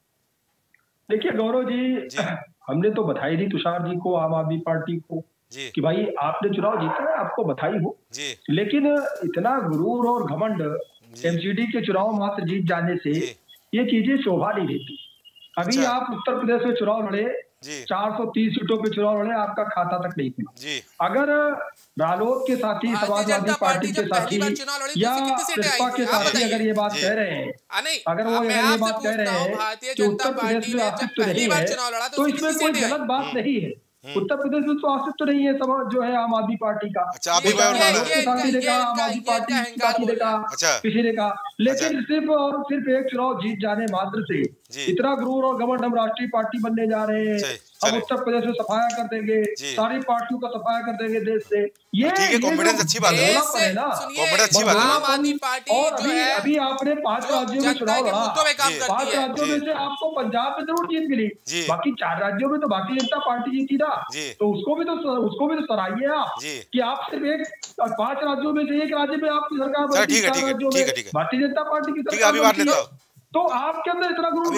देखिए गौरव जी, जी हमने तो बधाई दी तुषार जी को, आम आदमी पार्टी को जी कि भाई आपने चुनाव जीता है, आपको बधाई हो जी। लेकिन इतना गुरूर और घमंड एमसीडी के चुनाव मात्र जीत जाने से ये चीजें शोभा नहीं देती। अभी अच्छा। आप उत्तर प्रदेश में चुनाव लड़े, चार सौ तीस सीटों पे चुनाव लड़े, आपका खाता तक नहीं खुला। अगर रालोद के साथी, समाजवादी पार्टी के साथी या सपा के साथी अगर ये बात कह रहे हैं, अगर वो अगर ये बात कह रहे हैं कि उत्तर प्रदेश में अस्तित्व नहीं है, तो इसमें कोई गलत बात नहीं है। उत्तर प्रदेश में तो अस्तित्व नहीं है सब जो है आम आदमी पार्टी का। अच्छा, आप भी साथी ने कहा, आम आदमी पार्टी साथी ने कहा, किसी ने कहा, लेकिन सिर्फ और सिर्फ एक चुनाव जीत जाने मात्र से इतना गुरूर और घमंड हम राष्ट्रीय पार्टी बनने जा रहे हैं, हम उत्तर प्रदेश में सफाया कर देंगे, सारी पार्टियों का सफाया कर देंगे देश से। ये कॉन्फिडेंस अच्छी बात है ना, कॉन्फिडेंस अच्छी बात है। आम आदमी पार्टी और अभी अभी आपने पांच राज्यों में चुनाव लड़ा, पांच राज्यों में से आपको पंजाब में जरूर जीत मिली, बाकी चार राज्यों में तो भारतीय जनता पार्टी जीती ना, तो उसको भी तो उसको भी तो सराहिए आप कि आप सिर्फ एक पांच राज्यों में से एक राज्य में आपकी सरकार बनती है, भारतीय जनता पार्टी की सरकार, तो आपके अंदर इतना गुरूर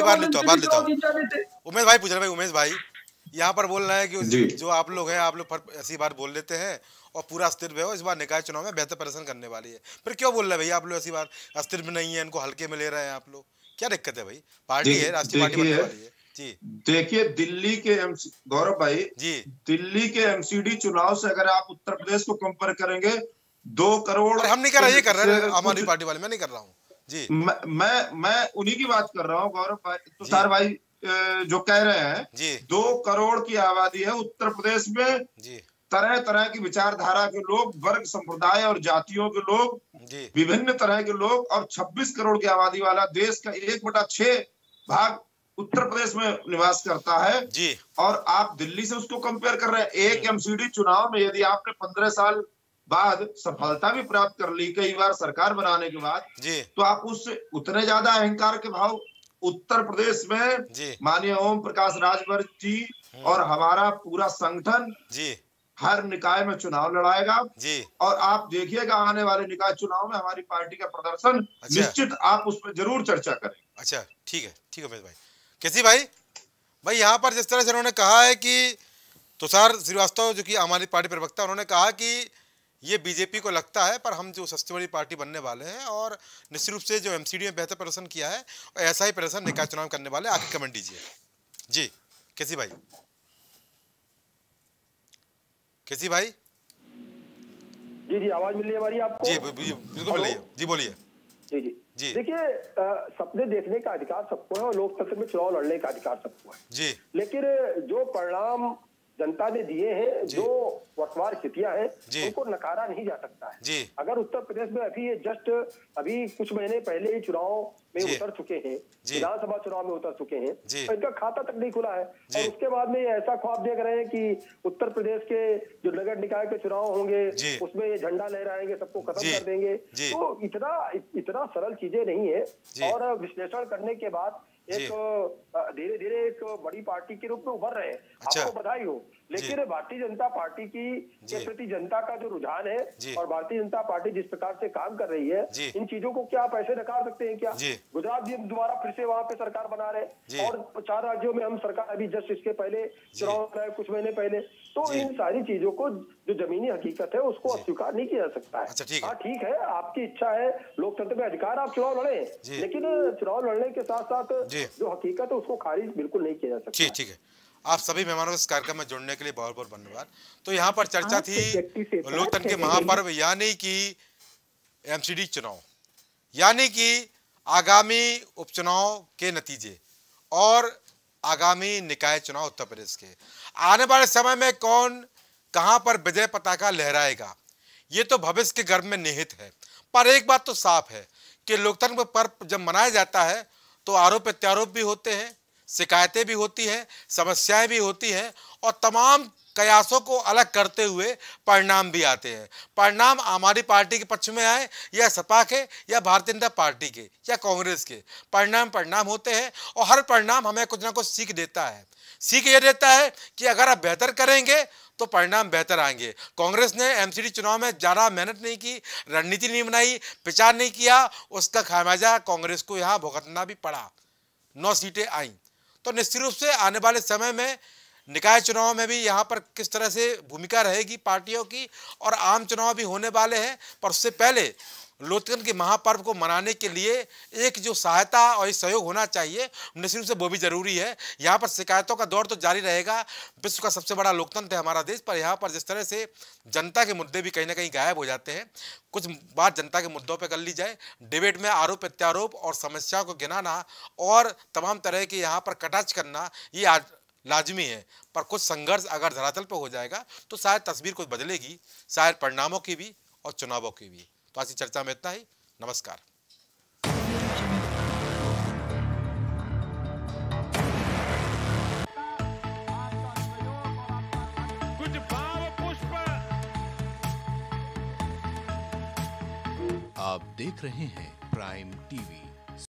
उमेश भाई पूछ रहे भाई, उमेश भाई यहाँ पर बोल रहे हैं कि जो आप लोग हैं, आप लोग ऐसी बात बोल लेते हैं और पूरा अस्तित्व है इस बार निकाय चुनाव में बेहतर प्रदर्शन करने वाली है, फिर क्यों बोल रहे हैं भैया आप लोग ऐसी बात? अस्तित्व नहीं है, इनको हल्के में ले रहे हैं आप लोग, क्या दिक्कत है भाई? पार्टी है, राष्ट्रीय पार्टी बनने वाली है जी। देखिए दिल्ली के गौरव भाई जी, दिल्ली के एमसीडी चुनाव से अगर आप उत्तर प्रदेश को कंपेयर करेंगे, दो करोड़ हम नहीं कर रहे, ये कर रहे हैं आम आदमी पार्टी वाले, मैं नहीं कर रहा हूँ जी। मैं मैं मैं उन्हीं की बात कर रहा हूँ गौरव भाई, तुषार भाई जो कह रहे हैं जी, दो करोड़ की आबादी है उत्तर प्रदेश में जी, तरह तरह की विचारधारा के लोग, वर्ग संप्रदाय और जातियों के लोग, विभिन्न तरह के लोग, और छब्बीस करोड़ की आबादी वाला देश का एक बटा छह भाग उत्तर प्रदेश में निवास करता है जी। और आप दिल्ली से उसको कंपेयर कर रहे हैं। एक एमसीडी चुनाव में यदि आपने पंद्रह साल बाद सफलता भी प्राप्त कर ली कई बार सरकार बनाने के बाद जी, तो आप उससे उतने ज्यादा अहंकार के भाव उत्तर प्रदेश में माननीय ओम प्रकाश राजभर जी और हमारा पूरा संगठन जी हर निकाय में चुनाव लड़ाएगा जी, और आप देखिएगा आने वाले निकाय चुनाव में हमारी पार्टी का प्रदर्शन अच्छा। निश्चित आप उस पर जरूर चर्चा करें। अच्छा ठीक है, ठीक है उमेश भाई। कैसी भाई भाई यहाँ पर जिस तरह से उन्होंने कहा है कि तुषार श्रीवास्तव जो कि आम आदमी पार्टी प्रवक्ता, उन्होंने कहा कि ये बीजेपी को लगता है पर हम जो सबसे बड़ी पार्टी बनने वाले हैं और निश्चित रूप से जो एमसीडी में बेहतर प्रदर्शन किया है और ऐसा ही प्रदर्शन निकाय चुनाव करने वाले, आगे कमेंट दीजिए जी। कैसी भाई कैसी भाई जी जी आवाज मिल रही है हमारी आपको? जी बिल्कुल मिल रही है जी, बोलिए जी जी जी। देखिए सपने देखने का अधिकार सबको है और लोकतंत्र में चुनाव लड़ने का अधिकार सबको है जी, लेकिन जो परिणाम जनता ने दिए हैं, जो वर्तमान स्थितियां हैं, उनको नकारा नहीं जा सकता है जी। अगर उत्तर प्रदेश में अभी ये जस्ट अभी कुछ महीने पहले ही चुनाव में उतर चुके हैं, विधानसभा चुनाव में उतर चुके हैं, तो इनका खाता तक नहीं खुला है और उसके बाद में ऐसा ख्वाब देख रहे हैं कि उत्तर प्रदेश के जो नगर निकाय के चुनाव होंगे उसमें ये झंडा लहराएंगे, सबको खत्म कर देंगे। तो इतना इतना सरल चीजें नहीं है और विश्लेषण करने के बाद एक धीरे धीरे एक बड़ी पार्टी के रूप में उभर रहे हैं। अच्छा। आपको बधाई हो, लेकिन भारतीय जनता पार्टी की के प्रति जनता का जो रुझान है और भारतीय जनता पार्टी जिस प्रकार से काम कर रही है, इन चीजों को क्या आप ऐसे नकार सकते हैं क्या? गुजरात जी दोबारा फिर से वहाँ पे सरकार बना रहे और चार राज्यों में हम सरकार अभी जस्ट इसके पहले चुनाव कराए कुछ महीने पहले, तो इन सारी चीजों को जो जमीनी हकीकत है उसको अस्वीकार नहीं किया जा सकता है। हाँ ठीक है, आपकी इच्छा है, लोकतंत्र में अधिकार, आप चुनाव लड़े, लेकिन चुनाव लड़ने के साथ साथ जो हकीकत है उसको खारिज बिल्कुल नहीं किया जा सकता। ठीक है, आप सभी मेहमानों को इस कार्यक्रम में जुड़ने के लिए बहुत बहुत धन्यवाद। तो यहाँ पर चर्चा थी लोकतंत्र के महापर्व यानी कि एमसीडी चुनाव, यानी कि आगामी उपचुनाव के नतीजे और आगामी निकाय चुनाव उत्तर प्रदेश के। आने वाले समय में कौन कहां पर विजय पताका लहराएगा ये तो भविष्य के गर्भ में निहित है। पर एक बात तो साफ है कि लोकतंत्र पर्व जब मनाया जाता है तो आरोप प्रत्यारोप भी होते हैं, शिकायतें भी होती हैं, समस्याएं भी होती हैं और तमाम कयासों को अलग करते हुए परिणाम भी आते हैं। परिणाम हमारी पार्टी के पक्ष में आए या सपा के या भारतीय जनता पार्टी के या कांग्रेस के, परिणाम परिणाम होते हैं और हर परिणाम हमें कुछ ना कुछ सीख देता है। सीख ये देता है कि अगर आप बेहतर करेंगे तो परिणाम बेहतर आएंगे। कांग्रेस ने एमसीडी चुनाव में ज़्यादा मेहनत नहीं की, रणनीति नहीं बनाई, प्रचार नहीं किया, उसका खामियाजा कांग्रेस को यहाँ भुगतना भी पड़ा। नौ सीटें आईं। तो निश्चित रूप से आने वाले समय में निकाय चुनाव में भी यहाँ पर किस तरह से भूमिका रहेगी पार्टियों की, और आम चुनाव भी होने वाले हैं। पर उससे पहले लोकतंत्र के महापर्व को मनाने के लिए एक जो सहायता और सहयोग होना चाहिए, निश्चित रूप से वो भी जरूरी है। यहाँ पर शिकायतों का दौर तो जारी रहेगा। विश्व का सबसे बड़ा लोकतंत्र है हमारा देश, पर यहाँ पर जिस तरह से जनता के मुद्दे भी कहीं ना कहीं गायब हो जाते हैं, कुछ बात जनता के मुद्दों पर कर ली जाए। डिबेट में आरोप प्रत्यारोप और समस्याओं को गिनाना और तमाम तरह के यहाँ पर कटाक्ष करना ये आज लाजमी है। पर कुछ संघर्ष अगर धरातल पर हो जाएगा तो शायद तस्वीर कुछ बदलेगी, शायद परिणामों की भी और चुनावों की भी। तो आज की चर्चा में इतना ही। नमस्कार। कुछ भाव पुष्प। आप देख रहे हैं प्राइम टीवी।